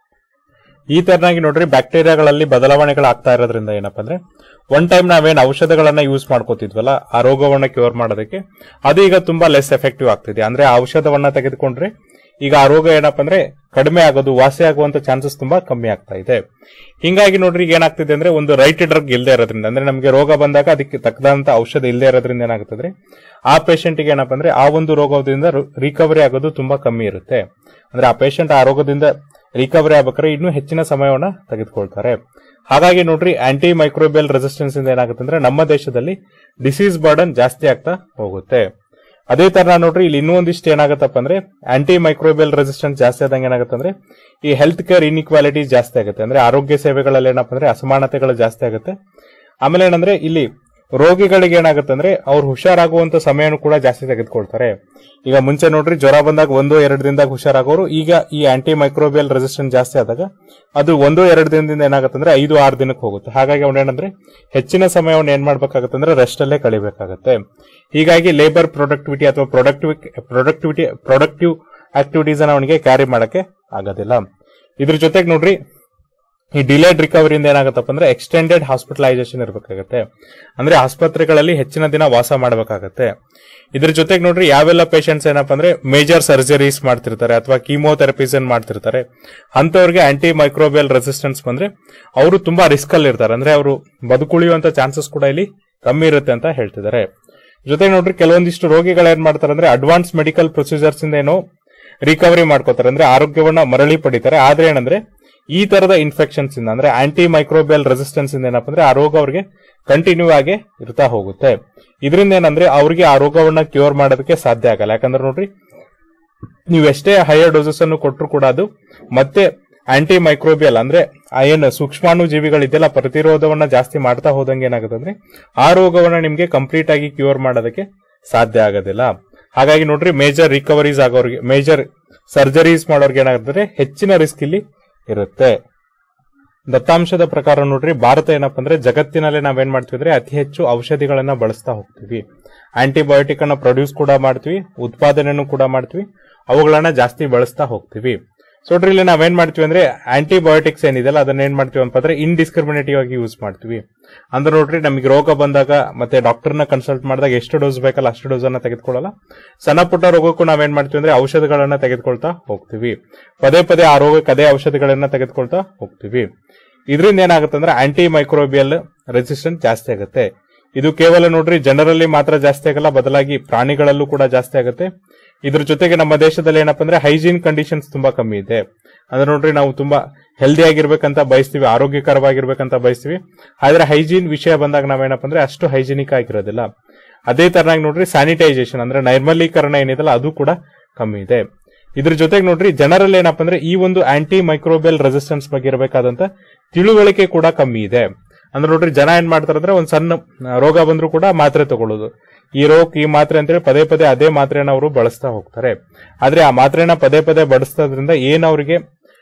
ಈ ತರನಾಗಿ ನೋಡ್ರಿ ಬ್ಯಾಕ್ಟೀರಿಯಾಗಳಲ್ಲಿ ಬದಲಾವಣೆಗಳು ಆಗ್ತಾ ಇರೋದ್ರಿಂದ ಏನಪ್ಪಾ ಅಂದ್ರೆ ಒನ್ ಟೈಮ್ ನಾವೇನ್ ಔಷಧಗಳನ್ನ ಯೂಸ್ ಮಾಡ್ಕೋತಿದ್ವಲ್ಲ ಆ ರೋಗವನ್ನ ಕ್ಯೂರ್ ಮಾಡೋದಕ್ಕೆ, ಅದು ಈಗ ತುಂಬಾ ಲೆಸ್ ಎಫೆಕ್ಟಿವ್ ಆಗ್ತಿದೆ. ಅಂದ್ರೆ ಆ ಔಷಧವನ್ನ ತೆಗೆದುಕೊಂಡ್ರೆ ಈಗ ಆ ರೋಗ ಏನಪ್ಪಾ ಅಂದ್ರೆ ಕಡಿಮೆ ಆಗೋದು, ವಾಸಿ ಆಗುವಂತ ಚಾನ್ಸಸ್ ತುಂಬಾ ಕಮ್ಮಿ ಆಗ್ತಾ ಇದೆ. ಹಿಂಗಾಗಿ ನೋಡ್ರಿ ಈಗ ಏನಾಗ್ತಿದೆ ಅಂದ್ರೆ ಒಂದು ರೈಟ್ ಡ್ರಗ್ ಇಲ್ಲದೆ ಇರೋದ್ರಿಂದ, ಅಂದ್ರೆ ನಮಗೆ ರೋಗ ಬಂದಾಗ ಅದಕ್ಕೆ ತಕ್ಕದಂತ ಔಷಧ ಇಲ್ಲದೆ ಇರೋದ್ರಿಂದ ಏನಾಗುತ್ತದೆ ಆ ಪೇಷಂಟ್ ಗೆ ಏನಪ್ಪಾ ಅಂದ್ರೆ ಆ ಒಂದು ರೋಗದಿಂದ ರಿಕವರಿ ಆಗೋದು ತುಂಬಾ ಕಮ್ಮಿ ಇರುತ್ತೆ. ಅಂದ್ರೆ ಆ ಪೇಷಂಟ್ ಆ ರೋಗದಿಂದ ರಿಕವರಿ ಆಗ್ಬೇಕಾದ್ರೆ ಇನ್ನೂ ಹೆಚ್ಚಿನ ಸಮಯವನ್ನ ತೆಗೆದುಕೊಳ್ತಾರೆ. ಹಾಗಾಗಿ ನೋಡ್ರಿ ಆಂಟಿ ಮೈಕ್ರೋಬಿಯಲ್ ರೆಸಿಸ್ಟೆನ್ಸ್ ಇಂದ ಏನಾಗುತ್ತೆ ಅಂದ್ರೆ ನಮ್ಮ ದೇಶದಲ್ಲಿ ಡಿಸೀಸ್ ಬರ್ಡನ್ ಜಾಸ್ತಿ ಆಗ್ತಾ ಹೋಗುತ್ತೆ. ಅದೇ ತರ ನೋಡ್ರಿ ಇಲ್ಲಿ ಇನ್ನೂ ಒಂದಿಷ್ಟು ಏನಾಗತ್ತಪ್ಪ ಅಂದ್ರೆ ಆಂಟಿ ಮೈಕ್ರೋಬಿಯಲ್ ರೆಸಿಸ್ಟೆನ್ಸ್ ಜಾಸ್ತಿ ಆದಂಗೆ ಏನಾಗುತ್ತೆ ಅಂದ್ರೆ ಈ ಹೆಲ್ತ್ ಕೇರ್ ಇನ್ಇಕ್ವಾಲಿಟಿ ಜಾಸ್ತಿ ಆಗುತ್ತೆ. ಅಂದ್ರೆ ಆರೋಗ್ಯ ಸೇವೆಗಳಲ್ಲಿ ಏನಪ್ಪಾ ಅಂದ್ರೆ ಅಸಮಾನತೆಗಳು ಜಾಸ್ತಿ ಆಗುತ್ತೆ. ಆಮೇಲೆ ಏನಂದ್ರೆ ಇಲ್ಲಿ ರೋಗಿಗಳಿಗೆ ಏನಾಗುತ್ತೆ ಅಂದ್ರೆ ಅವ್ರು ಹುಷಾರಾಗುವಂತ ಸಮಯನೂ ಕೂಡ ಜಾಸ್ತಿ ತೆಗೆದುಕೊಳ್ತಾರೆ. ಈಗ ಮುಂಚೆ ನೋಡ್ರಿ ಜ್ವರ ಬಂದಾಗ ಒಂದು ಎರಡು ದಿನದಾಗ ಹುಷಾರಾಗೋರು ಈಗ ಈ ಆಂಟಿ ಮೈಕ್ರೋಬಿಯಲ್ ರೆಸಿಸ್ಟೆನ್ಸ್ ಜಾಸ್ತಿ ಆದಾಗ ಅದು ಒಂದು ಎರಡು ದಿನದಿಂದ ಏನಾಗುತ್ತೆ ಅಂದ್ರೆ ಐದು ಆರು ದಿನಕ್ಕೆ ಹೋಗುತ್ತೆ. ಹಾಗಾಗಿ ಅವ್ನು ಏನಂದ್ರೆ ಹೆಚ್ಚಿನ ಸಮಯವನ್ನು ಏನ್ ಮಾಡ್ಬೇಕಾಗತ್ತೆ ಅಂದ್ರೆ ರೆಸ್ಟ್ ಅಲ್ಲೇ ಕಳಿಬೇಕಾಗತ್ತೆ. ಹೀಗಾಗಿ ಲೇಬರ್ ಪ್ರೊಡಕ್ಟಿವಿಟಿ ಅಥವಾ ಪ್ರೊಡಕ್ಟಿವ್ ಪ್ರೊಡಕ್ಟಿವಿಟಿ ಪ್ರೊಡಕ್ಟಿವ್ ಆಕ್ಟಿವಿಟೀಸ್ ಅನ್ನ ಅವನಿಗೆ ಕ್ಯಾರಿ ಮಾಡಕ್ಕೆ ಆಗೋದಿಲ್ಲ. ಇದ್ರ ಜೊತೆಗೆ ನೋಡ್ರಿ ಈ ಡಿಲೇಡ್ ರಿಕವರಿಯಿಂದ ಏನಾಗತ್ತಪ್ಪ ಅಂದ್ರೆ ಎಕ್ಸ್ಟೆಂಡೆಡ್ ಹಾಸ್ಪಿಟಲೈಸೇಷನ್ ಇರಬೇಕಾಗತ್ತೆ. ಅಂದ್ರೆ ಆಸ್ಪತ್ರೆಗಳಲ್ಲಿ ಹೆಚ್ಚಿನ ದಿನ ವಾಸ ಮಾಡಬೇಕಾಗತ್ತೆ. ಇದ್ರ ಜೊತೆಗೆ ನೋಡ್ರಿ ಯಾವೆಲ್ಲ ಪೇಷಂಟ್ಸ್ ಏನಪ್ಪಾ ಅಂದ್ರೆ ಮೇಜರ್ ಸರ್ಜರೀಸ್ ಮಾಡ್ತಿರ್ತಾರೆ ಅಥವಾ ಕೀಮೋಥೆರಪೀಸ್ ಏನ್ ಮಾಡ್ತಿರ್ತಾರೆ ಅಂತವ್ರಿಗೆ ಆಂಟಿ ಮೈಕ್ರೋಬಿಯಲ್ ರೆಸಿಸ್ಟೆನ್ಸ್ ಬಂದ್ರೆ ಅವರು ತುಂಬಾ ರಿಸ್ಕ್ ಅಲ್ಲಿ ಇರ್ತಾರೆ. ಅಂದ್ರೆ ಅವರು ಬದುಕುಳಿಯುವಂತ ಚಾನ್ಸಸ್ ಕೂಡ ಇಲ್ಲಿ ಕಮ್ಮಿ ಇರುತ್ತೆ ಅಂತ ಹೇಳ್ತಿದ್ದಾರೆ. ಜೊತೆಗೆ ನೋಡ್ರಿ ಕೆಲವೊಂದಿಷ್ಟು ರೋಗಿಗಳು ಏನ್ ಮಾಡ್ತಾರೆ ಅಂದ್ರೆ ಅಡ್ವಾನ್ಸ್ ಮೆಡಿಕಲ್ ಪ್ರೊಸೀಜರ್ಸ್ ಇಂದ ಏನೋ ರಿಕವರಿ ಮಾಡ್ಕೋತಾರೆ, ಅಂದ್ರೆ ಆರೋಗ್ಯವನ್ನ ಮರಳಿ ಪಡಿತಾರೆ. ಆದ್ರೆ ಏನಂದ್ರೆ ಈ ತರದ ಇನ್ಫೆಕ್ಷನ್ಸ್ ಇಂದ ಅಂದ್ರೆ ಆಂಟಿ ಮೈಕ್ರೋಬಿಯಲ್ ರೆಸಿಸ್ಟೆನ್ಸ್ ಇಂದ ಏನಪ್ಪಾ ಅಂದ್ರೆ ಆ ರೋಗ ಅವ್ರಿಗೆ ಕಂಟಿನ್ಯೂ ಆಗಿ ಇರ್ತಾ ಹೋಗುತ್ತೆ. ಇದರಿಂದ ಏನಂದ್ರೆ ಅವ್ರಿಗೆ ಆ ರೋಗವನ್ನ ಕ್ಯೂರ್ ಮಾಡೋದಕ್ಕೆ ಸಾಧ್ಯ ಆಗಲ್ಲ. ಯಾಕಂದ್ರೆ ನೋಡ್ರಿ ನೀವು ಎಷ್ಟೇ ಹೈಯರ್ ಡೋಸಸ್ ಅನ್ನು ಕೊಟ್ಟರು ಕೂಡ ಅದು ಮತ್ತೆ ಆಂಟಿ ಮೈಕ್ರೋಬಿಯಲ್ ಅಂದ್ರೆ ಏನು ಸೂಕ್ಷ್ಮಾಣು ಜೀವಿಗಳಿದೆಯಲ್ಲ ಪ್ರತಿರೋಧವನ್ನ ಜಾಸ್ತಿ ಮಾಡ್ತಾ ಹೋದಂಗೆ ಏನಾಗುತ್ತೆ ಅಂದ್ರೆ ಆ ರೋಗವನ್ನ ನಿಮ್ಗೆ ಕಂಪ್ಲೀಟ್ ಆಗಿ ಕ್ಯೂರ್ ಮಾಡೋದಕ್ಕೆ ಸಾಧ್ಯ ಆಗೋದಿಲ್ಲ. ಹಾಗಾಗಿ ನೋಡ್ರಿ ಮೇಜರ್ ರಿಕವರೀಸ್ ಆಗೋರಿಗೆ ಮೇಜರ್ ಸರ್ಜರೀಸ್ ಮಾಡೋರ್ಗೆ ಏನಾಗುತ್ತೆ ಹೆಚ್ಚಿನ ರಿಸ್ಕ್ ಇಲ್ಲಿ ಇರುತ್ತೆ. ದತ್ತಾಂಶದ ಪ್ರಕಾರ ನೋಡ್ರಿ ಭಾರತ ಏನಪ್ಪಾ ಅಂದ್ರೆ ಜಗತ್ತಿನಲ್ಲೇ ನಾವೇನ್ ಮಾಡ್ತೀವಿ ಅಂದ್ರೆ ಅತಿ ಹೆಚ್ಚು ಔಷಧಿಗಳನ್ನ ಬಳಸ್ತಾ ಹೋಗ್ತೀವಿ. ಆಂಟಿಬಯೋಟಿಕ್ ಅನ್ನ ಪ್ರೊಡ್ಯೂಸ್ ಕೂಡ ಮಾಡ್ತೀವಿ, ಉತ್ಪಾದನೆಯನ್ನು ಕೂಡ ಮಾಡ್ತೀವಿ, ಅವುಗಳನ್ನ ಜಾಸ್ತಿ ಬಳಸ್ತಾ ಹೋಗ್ತೀವಿ. ಸೊ ನೋಡ್ರಿ ಇಲ್ಲಿ ನಾವೇನ್ ಮಾಡ್ತೀವಿ ಅಂದ್ರೆ ಆಂಟಿಬಯೋಟಿಕ್ಸ್ ಏನಿದೆಲ್ಲ ಅದನ್ನ ಏನ್ ಮಾಡ್ತೀವಿ ಅಂತಂದ್ರೆ ಇನ್ಡಿಸ್ಕ್ರಿಮಿನೇಟಿವ್ ಆಗಿ ಯೂಸ್ ಮಾಡ್ತೀವಿ. ಅಂದ್ರೆ ನೋಡ್ರಿ ನಮಗೆ ರೋಗ ಬಂದಾಗ ಮತ್ತೆ ಡಾಕ್ಟರ್ನ ಕನ್ಸಲ್ಟ್ ಮಾಡಿದಾಗ ಎಷ್ಟು ಡೋಸ್ ಬೇಕಲ್ಲ ಅಷ್ಟು ಡೋಸ್ ಅನ್ನ ತೆಗೆದುಕೊಳ್ಳಲ್ಲ. ಸಣ್ಣ ಪುಟ್ಟ ರೋಗಕ್ಕೂ ನಾವೇನ್ ಮಾಡ್ತೀವಿ ಅಂದ್ರೆ ಔಷಧಗಳನ್ನ ತೆಗೆದುಕೊಳ್ತಾ ಹೋಗ್ತೀವಿ. ಪದೇ ಪದೇ ಆ ರೋಗಕ್ಕೆ ಅದೇ ಔಷಧಿಗಳನ್ನ ತೆಗೆದುಕೊಳ್ತಾ ಹೋಗ್ತೀವಿ. ಇದರಿಂದ ಏನಾಗುತ್ತೆ ಅಂದ್ರೆ ಆಂಟಿ ಮೈಕ್ರೋಬಿಯಲ್ ರೆಸಿಸ್ಟೆನ್ಸ್ ಜಾಸ್ತಿ ಆಗುತ್ತೆ. ಇದು ಕೇವಲ ನೋಡ್ರಿ ಜನರಲ್ಲಿ ಮಾತ್ರ ಜಾಸ್ತಿ ಆಗಲ್ಲ, ಬದಲಾಗಿ ಪ್ರಾಣಿಗಳಲ್ಲೂ ಕೂಡ ಜಾಸ್ತಿ ಆಗುತ್ತೆ. ಇದ್ರ ಜೊತೆಗೆ ನಮ್ಮ ದೇಶದಲ್ಲಿ ಏನಪ್ಪಾ ಅಂದ್ರೆ ಹೈಜೀನ್ ಕಂಡೀಷನ್ಸ್ ತುಂಬಾ ಕಮ್ಮಿ ಇದೆ. ಅಂದ್ರೆ ನೋಡ್ರಿ ನಾವು ತುಂಬಾ ಹೆಲ್ದಿ ಆಗಿರ್ಬೇಕಂತ ಬಯಸ್ತೀವಿ, ಆರೋಗ್ಯಕರವಾಗಿರ್ಬೇಕಂತ ಬಯಸ್ತೀವಿ. ಆದ್ರೆ ಹೈಜೀನ್ ವಿಷಯ ಬಂದಾಗ ನಾವೇನಪ್ಪ ಅಂದ್ರೆ ಅಷ್ಟು ಹೈಜಿನಿಕ್ ಆಗಿರೋದಿಲ್ಲ. ಅದೇ ತರನಾಗಿ ನೋಡ್ರಿ ಸ್ಯಾನಿಟೈಸೇಷನ್ ಅಂದ್ರೆ ನೈರ್ಮಲೀಕರಣ ಏನಿದೆಲ್ಲ ಅದು ಕೂಡ ಕಮ್ಮಿ ಇದೆ. ಇದ್ರ ಜೊತೆಗೆ ನೋಡ್ರಿ ಜನರಲ್ಲಿ ಏನಪ್ಪಾ ಅಂದ್ರೆ ಈ ಒಂದು ಆಂಟಿ ಮೈಕ್ರೋಬಿಯಲ್ ರೆಸಿಸ್ಟೆನ್ಸ್ ಬಗ್ಗೆ ಇರಬೇಕಾದಂತ ತಿಳುವಳಿಕೆ ಕೂಡ ಕಮ್ಮಿ ಇದೆ. ಅಂದ್ರೆ ನೋಡ್ರಿ ಜನ ಏನ್ ಮಾಡ್ತಾರೆ ಅಂದ್ರೆ ಒಂದ್ ಸಣ್ಣ ರೋಗ ಬಂದ್ರು ಕೂಡ ಮಾತ್ರೆ ತಗೊಳ್ಳೋದು, ಈ ರೋಗ ಈ ಮಾತ್ರೆ ಅಂತೇಳಿ ಪದೇ ಪದೇ ಅದೇ ಮಾತ್ರೆನ ಅವರು ಬಳಸ್ತಾ ಹೋಗ್ತಾರೆ. ಆದ್ರೆ ಆ ಮಾತ್ರೆನ ಪದೇ ಪದೇ ಬಳಸೋದ್ರಿಂದ ಏನ್ ಅವರಿಗೆ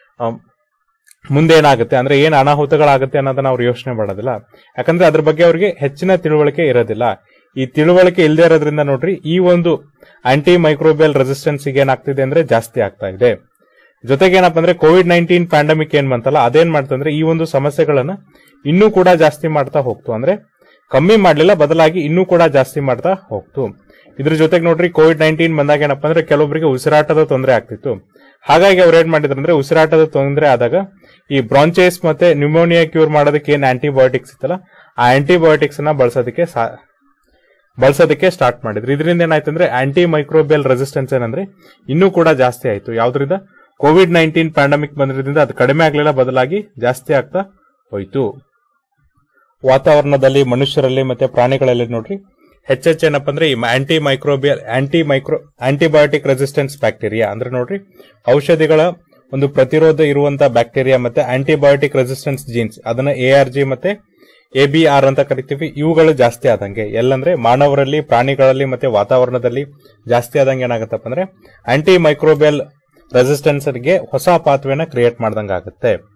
ಮುಂದೆ ಏನಾಗುತ್ತೆ ಅಂದ್ರೆ ಏನ್ ಅನಾಹುತಗಳಾಗುತ್ತೆ ಅನ್ನೋದನ್ನ ಅವ್ರು ಯೋಚನೆ ಮಾಡೋದಿಲ್ಲ. ಯಾಕಂದ್ರೆ ಅದ್ರ ಬಗ್ಗೆ ಅವ್ರಿಗೆ ಹೆಚ್ಚಿನ ತಿಳುವಳಿಕೆ ಇರೋದಿಲ್ಲ. ಈ ತಿಳುವಳಿಕೆ ಇಲ್ಲದೆ ಇರೋದ್ರಿಂದ ನೋಡ್ರಿ ಈ ಒಂದು ಆಂಟಿ ಮೈಕ್ರೋಬಿಯಲ್ ರೆಸಿಸ್ಟೆನ್ಸ್ ಏನಾಗ್ತಿದೆ ಅಂದ್ರೆ ಜಾಸ್ತಿ ಆಗ್ತಾ ಇದೆ. ಜೊತೆಗೆ ಏನಪ್ಪಾ ಅಂದ್ರೆ ಕೋವಿಡ್ ನೈನ್ಟೀನ್ ಪ್ಯಾಂಡಮಿಕ್ ಏನ್ ಬಂತಲ್ಲ ಅದೇನ್ ಮಾಡ್ತಂದ್ರೆ ಈ ಒಂದು ಸಮಸ್ಯೆಗಳನ್ನ ಇನ್ನೂ ಕೂಡ ಜಾಸ್ತಿ ಮಾಡ್ತಾ ಹೋಗ್ತು. ಅಂದ್ರೆ ಕಮ್ಮಿ ಮಾಡ್ಲಿಲ್ಲ, ಬದಲಾಗಿ ಇನ್ನೂ ಕೂಡ ಜಾಸ್ತಿ ಮಾಡ್ತಾ ಹೋಗ್ತು. ಇದ್ರ ಜೊತೆಗೆ ನೋಡ್ರಿ ಕೋವಿಡ್ ನೈನ್ಟೀನ್ ಬಂದಾಗ ಏನಪ್ಪಾ ಅಂದ್ರೆ ಕೆಲವೊಬ್ಬರಿಗೆ ಉಸಿರಾಟದ ತೊಂದರೆ ಆಗ್ತಿತ್ತು. ಹಾಗಾಗಿ ಅವ್ರು ಏನ್ ಮಾಡಿದ್ರು ಅಂದ್ರೆ ಉಸಿರಾಟದ ತೊಂದರೆ ಆದಾಗ ಈ ಬ್ರಾಂಚೈಸ್ ಮತ್ತೆ ನ್ಯೂಮೋನಿಯಾ ಕ್ಯೂರ್ ಮಾಡೋದಕ್ಕೆ ಏನ್ ಆಂಟಿಬಯೋಟಿಕ್ಸ್ ಇತ್ತಲ್ಲ ಆ ಆಂಟಿಬಯೋಟಿಕ್ಸ್ ಅನ್ನ ಬಳಸೋದಕ್ಕೆ ಬಳಸೋದಕ್ಕೆ ಸ್ಟಾರ್ಟ್ ಮಾಡಿದ್ರು. ಇದರಿಂದ ಏನಾಯ್ತು ಅಂದ್ರೆ ಆಂಟಿ ಮೈಕ್ರೋಬಿಯಲ್ ರೆಸಿಸ್ಟೆನ್ಸ್ ಏನಂದ್ರೆ ಇನ್ನೂ ಕೂಡ ಜಾಸ್ತಿ ಆಯ್ತು. ಯಾವ್ದ್ರಿಂದ ಕೋವಿಡ್ ನೈನ್ಟೀನ್ ಪ್ಯಾಂಡಮಿಕ್ ಬಂದ್ರಿಂದ ಅದು ಕಡಿಮೆ ಆಗ್ಲಿಲ್ಲ, ಬದಲಾಗಿ ಜಾಸ್ತಿ ಆಗ್ತಾ ಹೋಯ್ತು. ವಾತಾವರಣದಲ್ಲಿ ಮನುಷ್ಯರಲ್ಲಿ ಮತ್ತೆ ಪ್ರಾಣಿಗಳಲ್ಲಿ ನೋಡ್ರಿ ಹೆಚ್ಚೆಚ್ಚು ಏನಪ್ಪಾ ಅಂದ್ರೆ ಈ anti microbial anti micro antibiotic resistance bacteria ಅಂದ್ರೆ ನೋಡ್ರಿ ಔಷಧಿಗಳ ಒಂದು ಪ್ರತಿರೋಧ ಇರುವಂತ ಬ್ಯಾಕ್ಟೀರಿಯಾ ಮತ್ತೆ ಆಂಟಿಬಯೋಟಿಕ್ ರೆಸಿಸ್ಟೆನ್ಸ್ ಜೀನ್ಸ್ ಅದನ್ನ ಎ ಆರ್ ಜಿ ಮತ್ತೆ ಎ ಬಿ ಆರ್ ಅಂತ ಕರಿತೀವಿ. ಇವುಗಳು ಜಾಸ್ತಿ ಆದಂಗೆ ಎಲ್ಲಂದ್ರೆ ಮಾನವರಲ್ಲಿ, ಪ್ರಾಣಿಗಳಲ್ಲಿ ಮತ್ತೆ ವಾತಾವರಣದಲ್ಲಿ ಜಾಸ್ತಿ ಆದಂಗೆ ಏನಾಗತ್ತಪ್ಪ ಅಂದ್ರೆ ಆಂಟಿ ಮೈಕ್ರೋಬಿಯಲ್ ರೆಸಿಸ್ಟೆನ್ಸ್ ಗೆ ಹೊಸ ಪಾತ್ವೆನ ಕ್ರಿಯೇಟ್ ಮಾಡ್ದಂಗ ಆಗುತ್ತೆ.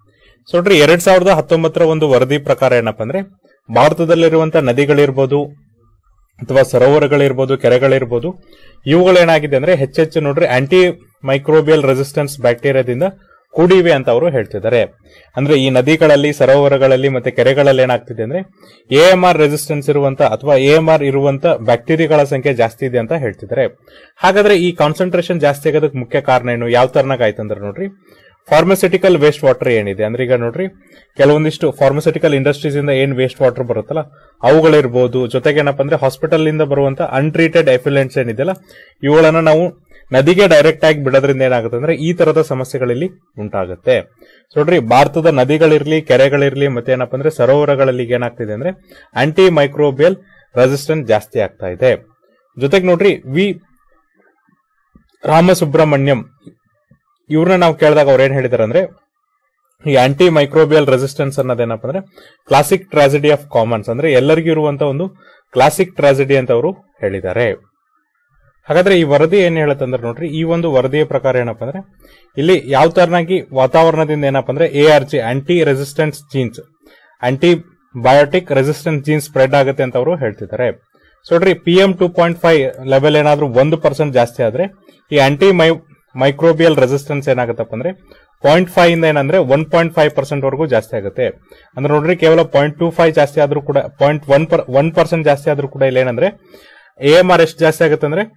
ಸೊ ನೋಡ್ರಿ ಎರಡ್ ಸಾವಿರದ ಹತ್ತೊಂಬತ್ತರ ಒಂದು ವರದಿ ಪ್ರಕಾರ ಏನಪ್ಪಾ ಅಂದ್ರೆ ಭಾರತದಲ್ಲಿರುವಂತಹ ನದಿಗಳಿರ್ಬೋದು ಅಥವಾ ಸರೋವರಗಳಿರ್ಬೋದು ಕೆರೆಗಳಿರ್ಬೋದು ಇವುಗಳೇನಾಗಿದೆ ಅಂದ್ರೆ ಹೆಚ್ಚೆಚ್ಚು ನೋಡ್ರಿ ಆಂಟಿ ಮೈಕ್ರೋಬಿಯಲ್ ರೆಸಿಸ್ಟೆನ್ಸ್ ಬ್ಯಾಕ್ಟೀರಿಯಾದಿಂದ ಕೂಡಿವೆ ಅಂತ ಅವರು ಹೇಳ್ತಿದ್ದಾರೆ. ಅಂದ್ರೆ ಈ ನದಿಗಳಲ್ಲಿ ಸರೋವರಗಳಲ್ಲಿ ಮತ್ತೆ ಕೆರೆಗಳಲ್ಲಿ ಏನಾಗ್ತಿದೆ ಅಂದ್ರೆ ಎ ಎಂ ಆರ್ ರೆಸಿಸ್ಟೆನ್ಸ್ ಇರುವಂತ ಅಥವಾ ಎ ಎಂ ಆರ್ ಇರುವಂತ ಬ್ಯಾಕ್ಟೀರಿಯಾಗಳ ಸಂಖ್ಯೆ ಜಾಸ್ತಿ ಇದೆ ಅಂತ ಹೇಳ್ತಿದ್ದಾರೆ. ಹಾಗಾದ್ರೆ ಈ ಕಾನ್ಸಂಟ್ರೇಷನ್ ಜಾಸ್ತಿ ಆಗೋದಕ್ಕೆ ಮುಖ್ಯ ಕಾರಣ ಏನು, ಯಾವ ತರನಾಗ ಆಯ್ತಂದ್ರೆ ನೋಡ್ರಿ ಫಾರ್ಮಸ್ಯೂಟಿಕಲ್ ವೇಸ್ಟ್ ವಾಟರ್ ಏನಿದೆ ಅಂದ್ರೆ ಈಗ ನೋಡ್ರಿ ಕೆಲವೊಂದಿಷ್ಟು ಫಾರ್ಮಸ್ಯೂಟಿಕಲ್ ಇಂಡಸ್ಟ್ರೀಸ್ ಇಂದ ಏನ್ ವೇಸ್ಟ್ ವಾಟರ್ ಬರುತ್ತಲ್ಲ ಅವುಗಳಿರ್ಬೋದು, ಜೊತೆಗೆ ಏನಪ್ಪಾ ಅಂದ್ರೆ ಹಾಸ್ಪಿಟಲ್ ಇಂದ ಬರುವಂತ ಅನ್ಟ್ರೀಟೆಡ್ ಎಫ್ಯುಲೆಂಟ್ಸ್ ಏನಿದೆಯಲ್ಲ ಇವುಗಳನ್ನ ನಾವು ನದಿಗೆ ಡೈರೆಕ್ಟ್ ಆಗಿ ಬಿಡೋದ್ರಿಂದ ಏನಾಗುತ್ತೆ ಅಂದ್ರೆ ಈ ತರದ ಸಮಸ್ಯೆಗಳಲ್ಲಿ ಉಂಟಾಗುತ್ತೆ. ನೋಡ್ರಿ ಭಾರತದ ನದಿಗಳಿರ್ಲಿ ಕೆರೆಗಳಿರ್ಲಿ ಮತ್ತೆ ಏನಪ್ಪಾ ಅಂದ್ರೆ ಸರೋವರಗಳಲ್ಲಿ ಏನಾಗ್ತಿದೆ ಅಂದ್ರೆ ಆಂಟಿ ಮೈಕ್ರೋಬಿಯಲ್ ರೆಸಿಸ್ಟೆನ್ಸ್ ಜಾಸ್ತಿ ಆಗ್ತಾ ಇದೆ. ಜೊತೆಗೆ ನೋಡ್ರಿ ವಿ ರಾಮಸುಬ್ರಹ್ಮಣ್ಯಂ ಇವ್ರನ್ನ ನಾವು ಕೇಳಿದಾಗ ಅವ್ರು ಏನ್ ಹೇಳಿದಾರೆ ಅಂದ್ರೆ ಈ ಆಂಟಿ ಮೈಕ್ರೋಬಿಯಲ್ ರೆಸಿಸ್ಟೆನ್ಸ್ ಅನ್ನೋದೇನಪ್ಪ ಅಂದ್ರೆ ಕ್ಲಾಸಿಕ್ ಟ್ರಾಜಿಡಿ ಆಫ್ ಕಾಮನ್ಸ್, ಅಂದ್ರೆ ಎಲ್ಲರಿಗೂ ಇರುವಂತ ಒಂದು ಕ್ಲಾಸಿಕ್ ಟ್ರಾಜಿಡಿ ಅಂತ ಅವರು ಹೇಳಿದ್ದಾರೆ. ಹಾಗಾದ್ರೆ ಈ ವರದಿ ಏನ್ ಹೇಳುತ್ತಂದ್ರೆ ನೋಡ್ರಿ ಈ ಒಂದು ವರದಿಯ ಪ್ರಕಾರ ಏನಪ್ಪಾ ಅಂದ್ರೆ ಇಲ್ಲಿ ಯಾವ ತರನಾಗಿ ವಾತಾವರಣದಿಂದ ಏನಪ್ಪಾ ಅಂದ್ರೆ A R G anti resistance genes anti biotic resistance genes spread ಆಗುತ್ತೆ ಅಂತ ಅವರು ಹೇಳ್ತಿದ್ದಾರೆ. ಸೊ ನೋಡ್ರಿ P M two point five level ಏನಾದ್ರೂ ಒಂದು ಪರ್ಸೆಂಟ್ ಜಾಸ್ತಿ ಆದ್ರೆ ಈ ಆಂಟಿ ಮೈ ಮೈಕ್ರೋಬಿಯಲ್ ರೆಸಿಸ್ಟೆನ್ಸ್ ಏನಾಗುತ್ತಪ್ಪ ಅಂದ್ರೆ ಪಾಯಿಂಟ್ ಫೈವ್ ಇಂದ ಏನಂದ್ರೆ ಒನ್ ಪಾಯಿಂಟ್ ಫೈವ್ ಪರ್ಸೆಂಟ್ ವರೆಗೂ ಜಾಸ್ತಿ ಆಗುತ್ತೆ. ಅಂದ್ರೆ ನೋಡ್ರಿ ಕೇವಲ ಪಾಯಿಂಟ್ ಟೂ ಫೈವ್ ಜಾಸ್ತಿ ಆದ್ರೂ ಕೂಡ ಪಾಯಿಂಟ್ ಒನ್ ಒನ್ ಪರ್ಸೆಂಟ್ ಜಾಸ್ತಿ ಆದ್ರೂ ಕೂಡ ಇಲ್ಲ ಏನಂದ್ರೆ ಎ ಎಂ ಆರ್ ಎಷ್ಟು ಜಾಸ್ತಿ ಆಗುತ್ತೆ ಅಂದ್ರೆ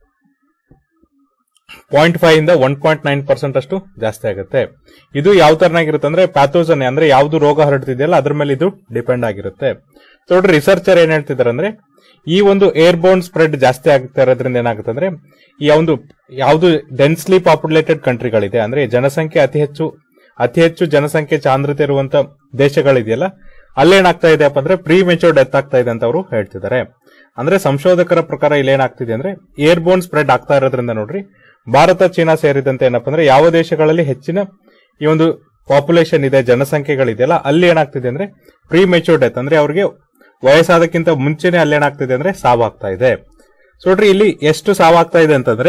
ಪಾಯಿಂಟ್ ಫೈವ್ ಇಂದ ಒನ್ ಪಾಯಿಂಟ್ ನೈನ್ ಪರ್ಸೆಂಟ್ ಅಷ್ಟು ಜಾಸ್ತಿ ಆಗುತ್ತೆ. ಇದು ಯಾವ ತರನಾಗಿರುತ್ತೆ ಅಂದ್ರೆ ಪ್ಯಾಥೋಜನ್ ಅಂದ್ರೆ ಯಾವ್ದು ರೋಗ ಹರಡ್ತಿದೆಯಲ್ಲ ಅದ್ರ ಮೇಲೆ ಇದು ಡಿಪೆಂಡ್ ಆಗಿರುತ್ತೆ. ಸೊ ನೋಡ್ರಿ ರಿಸರ್ಚರ್ ಏನ್ ಹೇಳ್ತಿದ್ದಾರೆ ಅಂದ್ರೆ ಈ ಒಂದು ಏರ್ ಬೋರ್ನ್ ಸ್ಪ್ರೆಡ್ ಜಾಸ್ತಿ ಆಗ್ತಾ ಇರೋದ್ರಿಂದ ಏನಾಗುತ್ತೆ ಅಂದ್ರೆ ಈ ಒಂದು ಯಾವ್ದು ಡೆನ್ಸ್ಲಿ ಪಾಪ್ಯುಲೇಟೆಡ್ ಕಂಟ್ರಿಗಳಿದೆ ಅಂದ್ರೆ ಜನಸಂಖ್ಯೆ ಅತಿ ಹೆಚ್ಚು ಅತಿ ಹೆಚ್ಚು ಜನಸಂಖ್ಯೆ ಸಾಂದ್ರತೆ ಇರುವಂತ ದೇಶಗಳಿದೆಯಲ್ಲ ಅಲ್ಲೇನಾಗ್ತಾ ಇದೆ ಅಪ್ಪ ಅಂದ್ರೆ ಪ್ರೀ ಮೆಚೂರ್ ಡೆತ್ ಆಗ್ತಾ ಇದೆ ಅಂತ ಅವರು ಹೇಳ್ತಿದ್ದಾರೆ. ಅಂದ್ರೆ ಸಂಶೋಧಕರ ಪ್ರಕಾರ ಇಲ್ಲಿ ಏನಾಗ್ತಿದೆ ಅಂದ್ರೆ ಏರ್ ಬೋರ್ನ್ ಸ್ಪ್ರೆಡ್ ಆಗ್ತಾ ಇರೋದ್ರಿಂದ ನೋಡ್ರಿ ಭಾರತ ಚೀನಾ ಸೇರಿದಂತೆ ಏನಪ್ಪಾ ಅಂದ್ರೆ ಯಾವ ದೇಶಗಳಲ್ಲಿ ಹೆಚ್ಚಿನ ಈ ಒಂದು ಪಾಪ್ಯುಲೇಷನ್ ಇದೆ ಜನಸಂಖ್ಯೆಗಳಿದೆಯಲ್ಲ ಅಲ್ಲಿ ಏನಾಗ್ತಿದೆ ಅಂದ್ರೆ ಪ್ರೀ ಮೆಚೂರ್ ಡೆತ್ ಅಂದ್ರೆ ಅವ್ರಿಗೆ ವಯಸ್ಸಾದಕ್ಕಿಂತ ಮುಂಚೆನೆ ಅಲ್ಲಿ ಏನಾಗ್ತಿದೆ ಅಂದ್ರೆ ಸಾವಾಗ್ತಾ ಇದೆ. ಸೊ ನೋಡ್ರಿ ಇಲ್ಲಿ ಎಷ್ಟು ಸಾವಾಗ್ತಾ ಇದೆ ಅಂತಂದ್ರೆ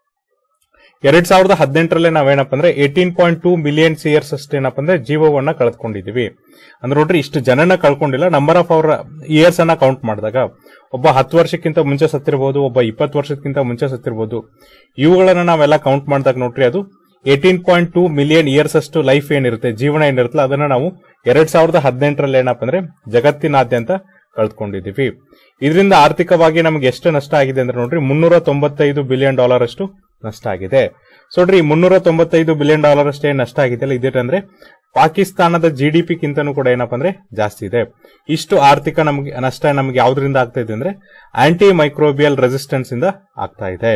ಎರಡ್ ಸಾವಿರದ ಹದಿನೆಂಟರಲ್ಲೇ ನಾವೇನಪ್ಪ ಅಂದ್ರೆ eighteen point two million years ಅಷ್ಟು ಏನಪ್ಪ ಅಂದ್ರೆ ಜೀವವನ್ನ ಕಳ್ಕೊಂಡಿದೀವಿ. ಅಂದ್ರೆ ನೋಡ್ರಿ ಇಷ್ಟು ಜನನ ಕಳ್ಕೊಂಡಿಲ್ಲ, ನಂಬರ್ ಆಫ್ ಅವರ್ ಇಯರ್ಸ್ ಅನ್ನ ಕೌಂಟ್ ಮಾಡಿದಾಗ ಒಬ್ಬ ಹತ್ತು ವರ್ಷಕ್ಕಿಂತ ಮುಂಚೆ ಸತ್ತಿರಬಹುದು, ಒಬ್ಬ ಇಪ್ಪತ್ತು ವರ್ಷಕ್ಕಿಂತ ಮುಂಚೆ ಸತ್ತಿರಬಹುದು. ಇವುಗಳನ್ನ ನಾವೆಲ್ಲ ಕೌಂಟ್ ಮಾಡಿದಾಗ ನೋಡ್ರಿ ಅದು eighteen point two million years ಅಷ್ಟು ಲೈಫ್ ಏನಿರುತ್ತೆ ಜೀವನ ಏನಿರುತ್ತಲ್ಲ ಅದನ್ನ ನಾವು ಎರಡ್ ಸಾವಿರದ ಹದಿನೆಂಟರಲ್ಲಿ ಏನಪ್ಪ ಅಂದ್ರೆ ಜಗತ್ತಿನಾದ್ಯಂತ ಕಳ್ಕೊಂಡಿದೀವಿ. ಇದರಿಂದ ಆರ್ಥಿಕವಾಗಿ ನಮಗೆ ಎಷ್ಟು ನಷ್ಟ ಆಗಿದೆ ಅಂದ್ರೆ ನೋಡ್ರಿ ಮುನ್ನೂರ ತೊಂಬತ್ತೈದು ಬಿಲಿಯನ್ ಡಾಲರ್ ಅಷ್ಟು ನಷ್ಟ ಆಗಿದೆ. ಸೊ ನೋಡ್ರಿ ಮುನ್ನೂರ ತೊಂಬತ್ತೈದು ಬಿಲಿಯನ್ ಡಾಲರ್ ಅಷ್ಟೇ ನಷ್ಟ ಆಗಿದೆಯಲ್ಲ ಇದೇನಂದ್ರೆ ಪಾಕಿಸ್ತಾನದ ಜಿ ಡಿ ಪಿ ಕಿಂತನೂ ಕೂಡ ಏನಪ್ಪಾ ಅಂದ್ರೆ ಜಾಸ್ತಿ ಇದೆ. ಇಷ್ಟು ಆರ್ಥಿಕ ನಮಗೆ ನಷ್ಟ ನಮಗೆ ಯಾವ್ದ್ರಿಂದ ಆಗ್ತಾ ಇದೆ ಅಂದ್ರೆ ಆಂಟಿ ಮೈಕ್ರೋಬಿಯಲ್ ರೆಸಿಸ್ಟೆನ್ಸ್ ಇಂದ ಆಗ್ತಾ ಇದೆ.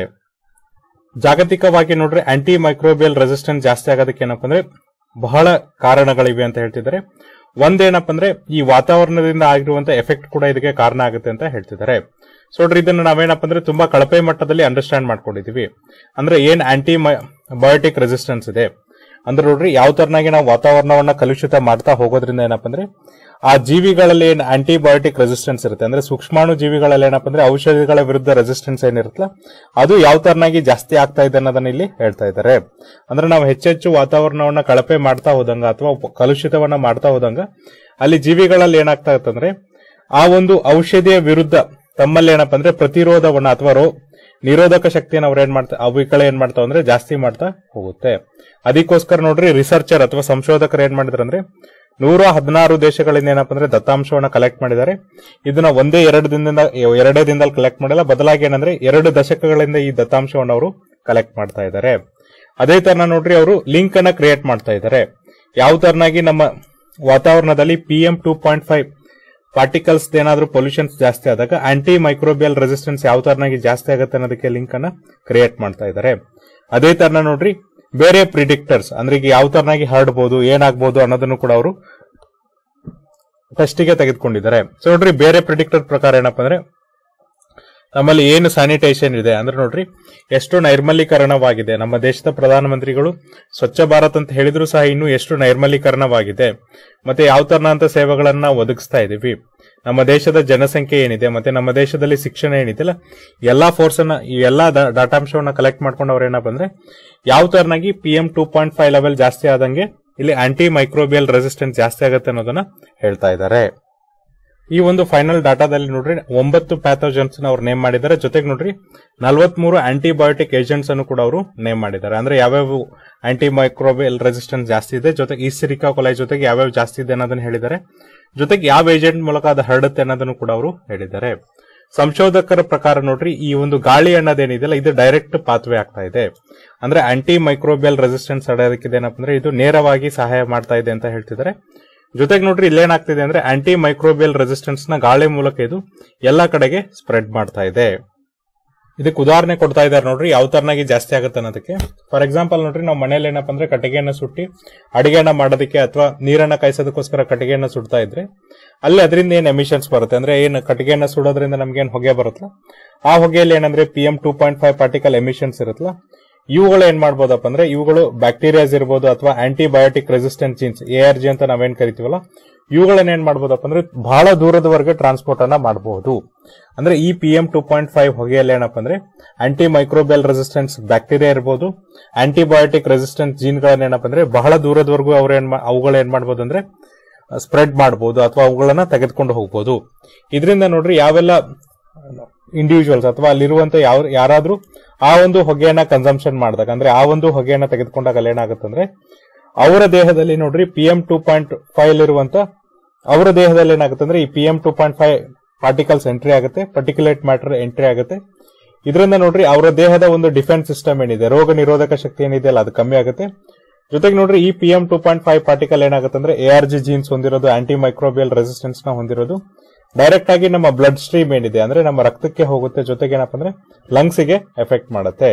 ಜಾಗತಿಕವಾಗಿ ನೋಡ್ರಿ ಆಂಟಿ ಮೈಕ್ರೋಬಿಯಲ್ ರೆಸಿಸ್ಟೆನ್ಸ್ ಜಾಸ್ತಿ ಆಗೋದಕ್ಕೆ ಏನಪ್ಪಾ ಅಂದ್ರೆ ಬಹಳ ಕಾರಣಗಳಿವೆ ಅಂತ ಹೇಳ್ತಿದ್ದಾರೆ. ಒಂದೇನಪ್ಪ ಅಂದ್ರೆ ಈ ವಾತಾವರಣದಿಂದ ಆಗಿರುವಂತ ಎಫೆಕ್ಟ್ ಕೂಡ ಇದಕ್ಕೆ ಕಾರಣ ಆಗುತ್ತೆ ಅಂತ ಹೇಳ್ತಿದ್ದಾರೆ. ಸೊ ನೋಡ್ರಿ ಇದನ್ನ ನಾವೇನಪ್ಪ ಅಂದ್ರೆ ತುಂಬಾ ಕಳಪೆ ಮಟ್ಟದಲ್ಲಿ ಅಂಡರ್ಸ್ಟ್ಯಾಂಡ್ ಮಾಡ್ಕೊಂಡಿದೀವಿ. ಅಂದ್ರೆ ಏನ್ ಆಂಟಿ ಬಯೋಟಿಕ್ ರೆಸಿಸ್ಟೆನ್ಸ್ ಇದೆ ಅಂದ್ರೆ ನೋಡ್ರಿ ಯಾವ ತರನಾಗಿ ನಾವು ವಾತಾವರಣವನ್ನ ಕಲುಷಿತ ಮಾಡ್ತಾ ಹೋಗೋದ್ರಿಂದ ಏನಪ್ಪ ಅಂದ್ರೆ ಆ ಜೀವಿಗಳಲ್ಲಿ ಏನ್ ಆಂಟಿಬಯೋಟಿಕ್ ರೆಸಿಸ್ಟೆನ್ಸ್ ಇರುತ್ತೆ ಅಂದ್ರೆ ಸೂಕ್ಷ್ಮಾಣು ಜೀವಿಗಳಲ್ಲಿ ಏನಪ್ಪ ಅಂದ್ರೆ ಔಷಧಿಗಳ ವಿರುದ್ಧ ರೆಸಿಸ್ಟೆನ್ಸ್ ಏನಿರುತ್ತಲ್ಲ ಅದು ಯಾವ ತರನಾಗಿ ಜಾಸ್ತಿ ಆಗ್ತಾ ಇದೆ ಅನ್ನೋದನ್ನ ಇಲ್ಲಿ ಹೇಳ್ತಾ ಇದ್ದಾರೆ. ಅಂದ್ರೆ ನಾವು ಹೆಚ್ಚೆಚ್ಚು ವಾತಾವರಣವನ್ನ ಕಳಪೆ ಮಾಡ್ತಾ ಹೋದಂಗ ಅಥವಾ ಕಲುಷಿತವನ್ನ ಮಾಡ್ತಾ ಹೋದಂಗ ಅಲ್ಲಿ ಜೀವಿಗಳಲ್ಲಿ ಏನಾಗ್ತಾ ಇತ್ತಂದ್ರೆ ಆ ಒಂದು ಔಷಧಿಯ ವಿರುದ್ಧ ತಮ್ಮಲ್ಲಿ ಏನಪ್ಪ ಅಂದ್ರೆ ಪ್ರತಿರೋಧವನ್ನ ಅಥವಾ ರೋ ನಿರೋಧಕ ಶಕ್ತಿಯನ್ನು ಅವ್ರು ಏನ್ ಮಾಡ್ತಾ ಅವುಗಳ ಏನ್ ಮಾಡ್ತಾವ ಅಂದ್ರೆ ಜಾಸ್ತಿ ಮಾಡ್ತಾ ಹೋಗುತ್ತೆ. ಅದಕ್ಕೋಸ್ಕರ ನೋಡ್ರಿ ರಿಸರ್ಚರ್ ಅಥವಾ ಸಂಶೋಧಕರು ಏನ್ ಮಾಡಿದ್ರು ಅಂದ್ರೆ ನೂರ ಹದಿನಾರು ದೇಶಗಳಿಂದ ಏನಪ್ಪ ಅಂದ್ರೆ ದತ್ತಾಂಶವನ್ನ ಕಲೆಕ್ಟ್ ಮಾಡಿದ್ದಾರೆ. ಇದನ್ನ ಒಂದೇ ಎರಡು ದಿನದಿಂದ ಎರಡೇ ದಿನದಲ್ಲಿ ಕಲೆಕ್ಟ್ ಮಾಡಿಲ್ಲ, ಬದಲಾಗಿ ಏನಂದ್ರೆ ಎರಡು ದಶಕಗಳಿಂದ ಈ ದತ್ತಾಂಶವನ್ನು ಅವರು ಕಲೆಕ್ಟ್ ಮಾಡ್ತಾ ಇದ್ದಾರೆ. ಅದೇ ತರನ ನೋಡ್ರಿ ಅವರು ಲಿಂಕ್ ಅನ್ನ ಕ್ರಿಯೇಟ್ ಮಾಡ್ತಾ ಇದ್ದಾರೆ. ಯಾವ ತರನಾಗಿ ನಮ್ಮ ವಾತಾವರಣದಲ್ಲಿ P M two point five particles ಏನಾದ್ರೂ ಪೊಲ್ಯೂಷನ್ಸ್ ಜಾಸ್ತಿ ಆದಾಗ ಆಂಟಿ ಮೈಕ್ರೋಬಿಯಲ್ ರೆಸಿಸ್ಟೆನ್ಸ್ ಯಾವ ತರನಾಗಿ ಜಾಸ್ತಿ ಆಗುತ್ತೆ ಅನ್ನೋದಕ್ಕೆ ಲಿಂಕ್ ಅನ್ನ ಕ್ರಿಯೇಟ್ ಮಾಡ್ತಾ ಇದ್ದಾರೆ. ಅದೇ ತರನ ನೋಡ್ರಿ ಬೇರೆ ಪ್ರಿಡಿಕ್ಟರ್ಸ್ ಅಂದ್ರೆ ಈಗ ಯಾವ ತರನಾಗಿ ಹರಡಬಹುದು ಏನಾಗಬಹುದು ಅನ್ನೋದನ್ನು ಕೂಡ ಅವರು ಟೆಸ್ಟಿಗೆ ತೆಗೆದುಕೊಂಡಿದ್ದಾರೆ. ಸೊ ನೋಡ್ರಿ ಬೇರೆ ಪ್ರಿಡಿಕ್ಟರ್ ಪ್ರಕಾರ ಏನಪ್ಪಾ ಅಂದ್ರೆ ನಮ್ಮಲ್ಲಿ ಏನು ಸ್ಯಾನಿಟೇಷನ್ ಇದೆ ಅಂದ್ರೆ ನೋಡ್ರಿ ಎಷ್ಟು ನೈರ್ಮಲೀಕರಣವಾಗಿದೆ. ನಮ್ಮ ದೇಶದ ಪ್ರಧಾನಮಂತ್ರಿಗಳು ಸ್ವಚ್ಛ ಭಾರತ್ ಅಂತ ಹೇಳಿದ್ರು ಸಹ ಇನ್ನು ಎಷ್ಟು ನೈರ್ಮಲೀಕರಣವಾಗಿದೆ, ಮತ್ತೆ ಯಾವ ತರನಂತ ಸೇವೆಗಳನ್ನ ಒದಗಿಸ್ತಾ ಇದೀವಿ, ನಮ್ಮ ದೇಶದ ಜನಸಂಖ್ಯೆ ಏನಿದೆ, ಮತ್ತೆ ನಮ್ಮ ದೇಶದಲ್ಲಿ ಶಿಕ್ಷಣ ಏನಿದೆಯಲ್ಲ ಎಲ್ಲಾ ಫೋರ್ಸ್ ಅನ್ನ ಈ ಎಲ್ಲಾ ಡಾಟಾಂಶವನ್ನ ಕಲೆಕ್ಟ್ ಮಾಡ್ಕೊಂಡು ಅವ್ರ ಏನಪ್ಪ ಅಂದ್ರೆ ಯಾವ ತರನಾಗಿ P M two point five level ಜಾಸ್ತಿ ಆದಂಗೆ ಇಲ್ಲಿ ಆಂಟಿ ಮೈಕ್ರೋಬಿಯಲ್ ರೆಸಿಸ್ಟೆನ್ಸ್ ಜಾಸ್ತಿ ಆಗುತ್ತೆ ಅನ್ನೋದನ್ನ ಹೇಳ್ತಾ ಇದ್ದಾರೆ. ಈ ಒಂದು ಫೈನಲ್ ಡಾಟಾದಲ್ಲಿ ನೋಡ್ರಿ ಒಂಬತ್ತು ಪ್ಯಾಥೋಜನ್ಸ್ ಅವ್ರು ನೇಮ್ ಮಾಡಿದ್ದಾರೆ. ಜೊತೆಗೆ ನೋಡ್ರಿ ನಲವತ್ಮೂರು ಆಂಟಿಬಯೋಟಿಕ್ ಏಜೆಂಟ್ಸ್ ಅನ್ನು ಕೂಡ ಅವರು ನೇಮ್ ಮಾಡಿದ್ದಾರೆ. ಅಂದ್ರೆ ಯಾವ್ಯಾವ ಆಂಟಿ ಮೈಕ್ರೋಬಿಯಲ್ ರೆಸಿಸ್ಟೆನ್ಸ್ ಜಾಸ್ತಿ ಇದೆ, ಜೊತೆಗೆ ಈಸ್ಟೆರಿಕಾ ಕೊಲೈ ಜೊತೆಗೆ ಯಾವ್ಯಾವ ಜಾಸ್ತಿ ಇದೆ ಅನ್ನೋದನ್ನ ಹೇಳಿದ್ದಾರೆ. ಜೊತೆಗೆ ಯಾವ ಏಜೆಂಟ್ ಮೂಲಕ ಅದು ಹರಡುತ್ತೆ ಅನ್ನೋದನ್ನು ಕೂಡ ಅವರು ಹೇಳಿದ್ದಾರೆ. ಸಂಶೋಧಕರ ಪ್ರಕಾರ ನೋಡ್ರಿ ಈ ಒಂದು ಗಾಳಿ ಅನ್ನೋದೇನಿದೆಯಲ್ಲ ಇದು ಡೈರೆಕ್ಟ್ ಪಾತ್ವೆ ಆಗ್ತಾ ಇದೆ. ಅಂದ್ರೆ ಆಂಟಿ ಮೈಕ್ರೋಬಿಯಲ್ ರೆಸಿಸ್ಟೆನ್ಸ್ ಹರಡೋದಕ್ಕೆ ಏನಪ್ಪ ಅಂದ್ರೆ ಇದು ನೇರವಾಗಿ ಸಹಾಯ ಮಾಡ್ತಾ ಇದೆ ಅಂತ ಹೇಳ್ತಿದ್ದಾರೆ. ಜೊತೆಗೆ ನೋಡ್ರಿ ಇಲ್ಲೇನಾಗ್ತಿದೆ ಅಂದ್ರೆ ಆಂಟಿ ಮೈಕ್ರೋಬಿಯಲ್ ರೆಸಿಸ್ಟೆನ್ಸ್ ನ ಗಾಳಿ ಮೂಲಕ ಇದು ಎಲ್ಲಾ ಕಡೆಗೆ ಸ್ಪ್ರೆಡ್ ಮಾಡ್ತಾ ಇದೆ. ಇದಕ್ಕೆ ಉದಾಹರಣೆ ಕೊಡ್ತಾ ಇದ್ದಾರೆ ನೋಡ್ರಿ ಯಾವ ತರನಾಗಿ ಜಾಸ್ತಿ ಆಗುತ್ತೆ ಅನ್ನೋದಕ್ಕೆ. ಫಾರ್ ಎಕ್ಸಾಂಪಲ್ ನೋಡ್ರಿ ನಾವು ಮನೇಲಿ ಏನಪ್ಪ ಅಂದ್ರೆ ಕಟ್ಟಿಗೆಯನ್ನ ಸುಟ್ಟಿ ಅಡಿಗೆಯನ್ನ ಮಾಡೋದಕ್ಕೆ ಅಥವಾ ನೀರನ್ನ ಕಾಯಿಸೋದಕ್ಕೋಸ್ಕರ ಕಟ್ಟಿಗೆಯನ್ನ ಸುಡ್ತಾ ಇದ್ರೆ ಅಲ್ಲಿ ಅದರಿಂದ ಏನ್ ಎಮಿಷನ್ಸ್ ಬರುತ್ತೆ ಅಂದ್ರೆ ಏನ್ ಕಟ್ಟಿಗೆಯನ್ನ ಸುಡೋದ್ರಿಂದ ನಮ್ಗೆ ಏನ್ ಹೊಗೆ ಬರುತ್ತಲ್ಲ ಆ ಹೊಗೆಯಲ್ಲಿ ಏನಂದ್ರೆ P M two point five particle emissions ಇರುತ್ತಲ್ಲ ಇವುಗಳು ಏನ್ ಮಾಡ್ಬೋದಪ್ಪ ಅಂದ್ರೆ ಇವುಗಳು ಬ್ಯಾಕ್ಟೀರಿಯಾಸ್ ಇರ್ಬೋದು ಅಥವಾ antibiotic resistant genes A R G ಅಂತ ನಾವೇನ್ ಕರಿತೀವಲ್ಲ ಇವುಗಳನ್ನ ಏನ್ ಮಾಡ್ಬೋದಪ್ಪ ಅಂದ್ರೆ ಬಹಳ ದೂರದವರೆಗೆ ಟ್ರಾನ್ಸ್ಪೋರ್ಟ್ ಅನ್ನ ಮಾಡಬಹುದು. ಅಂದ್ರೆ ಈ P M two point five ಹೊಗೆಯಲ್ಲಿ ಏನಪ್ಪ ಅಂದ್ರೆ ಆಂಟಿ ಮೈಕ್ರೋಬಿಯಲ್ ರೆಸಿಸ್ಟೆನ್ಸ್ ಬ್ಯಾಕ್ಟೀರಿಯಾ ಇರ್ಬೋದು, ಆಂಟಿಬಯೋಟಿಕ್ ರೆಸಿಸ್ಟೆಂಟ್ ಜೀನ್ಗಳನ್ನ ಏನಪ್ಪ ಅಂದ್ರೆ ಬಹಳ ದೂರದವರೆಗೂ ಅವ್ರ ಏನ್ ಅವುಗಳು ಏನ್ ಮಾಡ್ಬೋದು ಅಂದ್ರೆ ಸ್ಪ್ರೆಡ್ ಮಾಡಬಹುದು ಅಥವಾ ಅವುಗಳನ್ನ ತೆಗೆದುಕೊಂಡು ಹೋಗಬಹುದು. ಇದರಿಂದ ನೋಡ್ರಿ ಯಾವೆಲ್ಲ ಇಂಡಿವಿಜುವಲ್ಸ್ ಅಥವಾ ಅಲ್ಲಿರುವಂತ ಯಾವ ಯಾರಾದ್ರೂ ಆ ಒಂದು ಹೊಗೆಯನ್ನ ಕನ್ಸಂಪ್ಷನ್ ಮಾಡಿದಾಗ ಅಂದ್ರೆ ಆ ಒಂದು ಹೊಗೆಯನ್ನ ತೆಗೆದುಕೊಂಡಾಗ ಅಲ್ಲಿ ಏನಾಗುತ್ತೆ ಅಂದ್ರೆ ಅವರ ದೇಹದಲ್ಲಿ ನೋಡ್ರಿ P M two point five ಇರುವಂತ ಅವರ ದೇಹದಲ್ಲಿ ಏನಾಗುತ್ತೆ ಅಂದ್ರೆ ಈ P M two point five particles entry ಆಗುತ್ತೆ, ಪರ್ಟಿಕ್ಯುಲೇಟ್ ಮ್ಯಾಟರ್ ಎಂಟ್ರಿ ಆಗುತ್ತೆ. ಇದರಿಂದ ನೋಡ್ರಿ ಅವರ ದೇಹದ ಒಂದು ಡಿಫೆನ್ಸ್ ಸಿಸ್ಟಮ್ ಏನಿದೆ, ರೋಗ ನಿರೋಧಕ ಶಕ್ತಿ ಏನಿದೆ ಅಲ್ಲ ಅದು ಕಮ್ಮಿ ಆಗುತ್ತೆ. ಜೊತೆಗೆ ನೋಡ್ರಿ ಈ P M two point five particle ಏನಾಗುತ್ತೆ ಅಂದ್ರೆ ಎ ಆರ್ ಜಿ ಜೀನ್ಸ್ ಹೊಂದಿರೋದು, ಆಂಟಿ ಮೈಕ್ರೋಬಿಯಲ್ ರೆಸಿಸ್ಟೆನ್ಸ್ ನ ಹೊಂದಿರೋದು ಡೈರೆಕ್ಟ್ ಆಗಿ ನಮ್ಮ ಬ್ಲಡ್ ಸ್ಟ್ರೀಮ್ ಏನಿದೆ ಅಂದ್ರೆ ನಮ್ಮ ರಕ್ತಕ್ಕೆ ಹೋಗುತ್ತೆ. ಜೊತೆಗೆ ಏನಪ್ಪ ಅಂದ್ರೆ ಲಂಗ್ಸ್ ಗೆ ಎಫೆಕ್ಟ್ ಮಾಡುತ್ತೆ.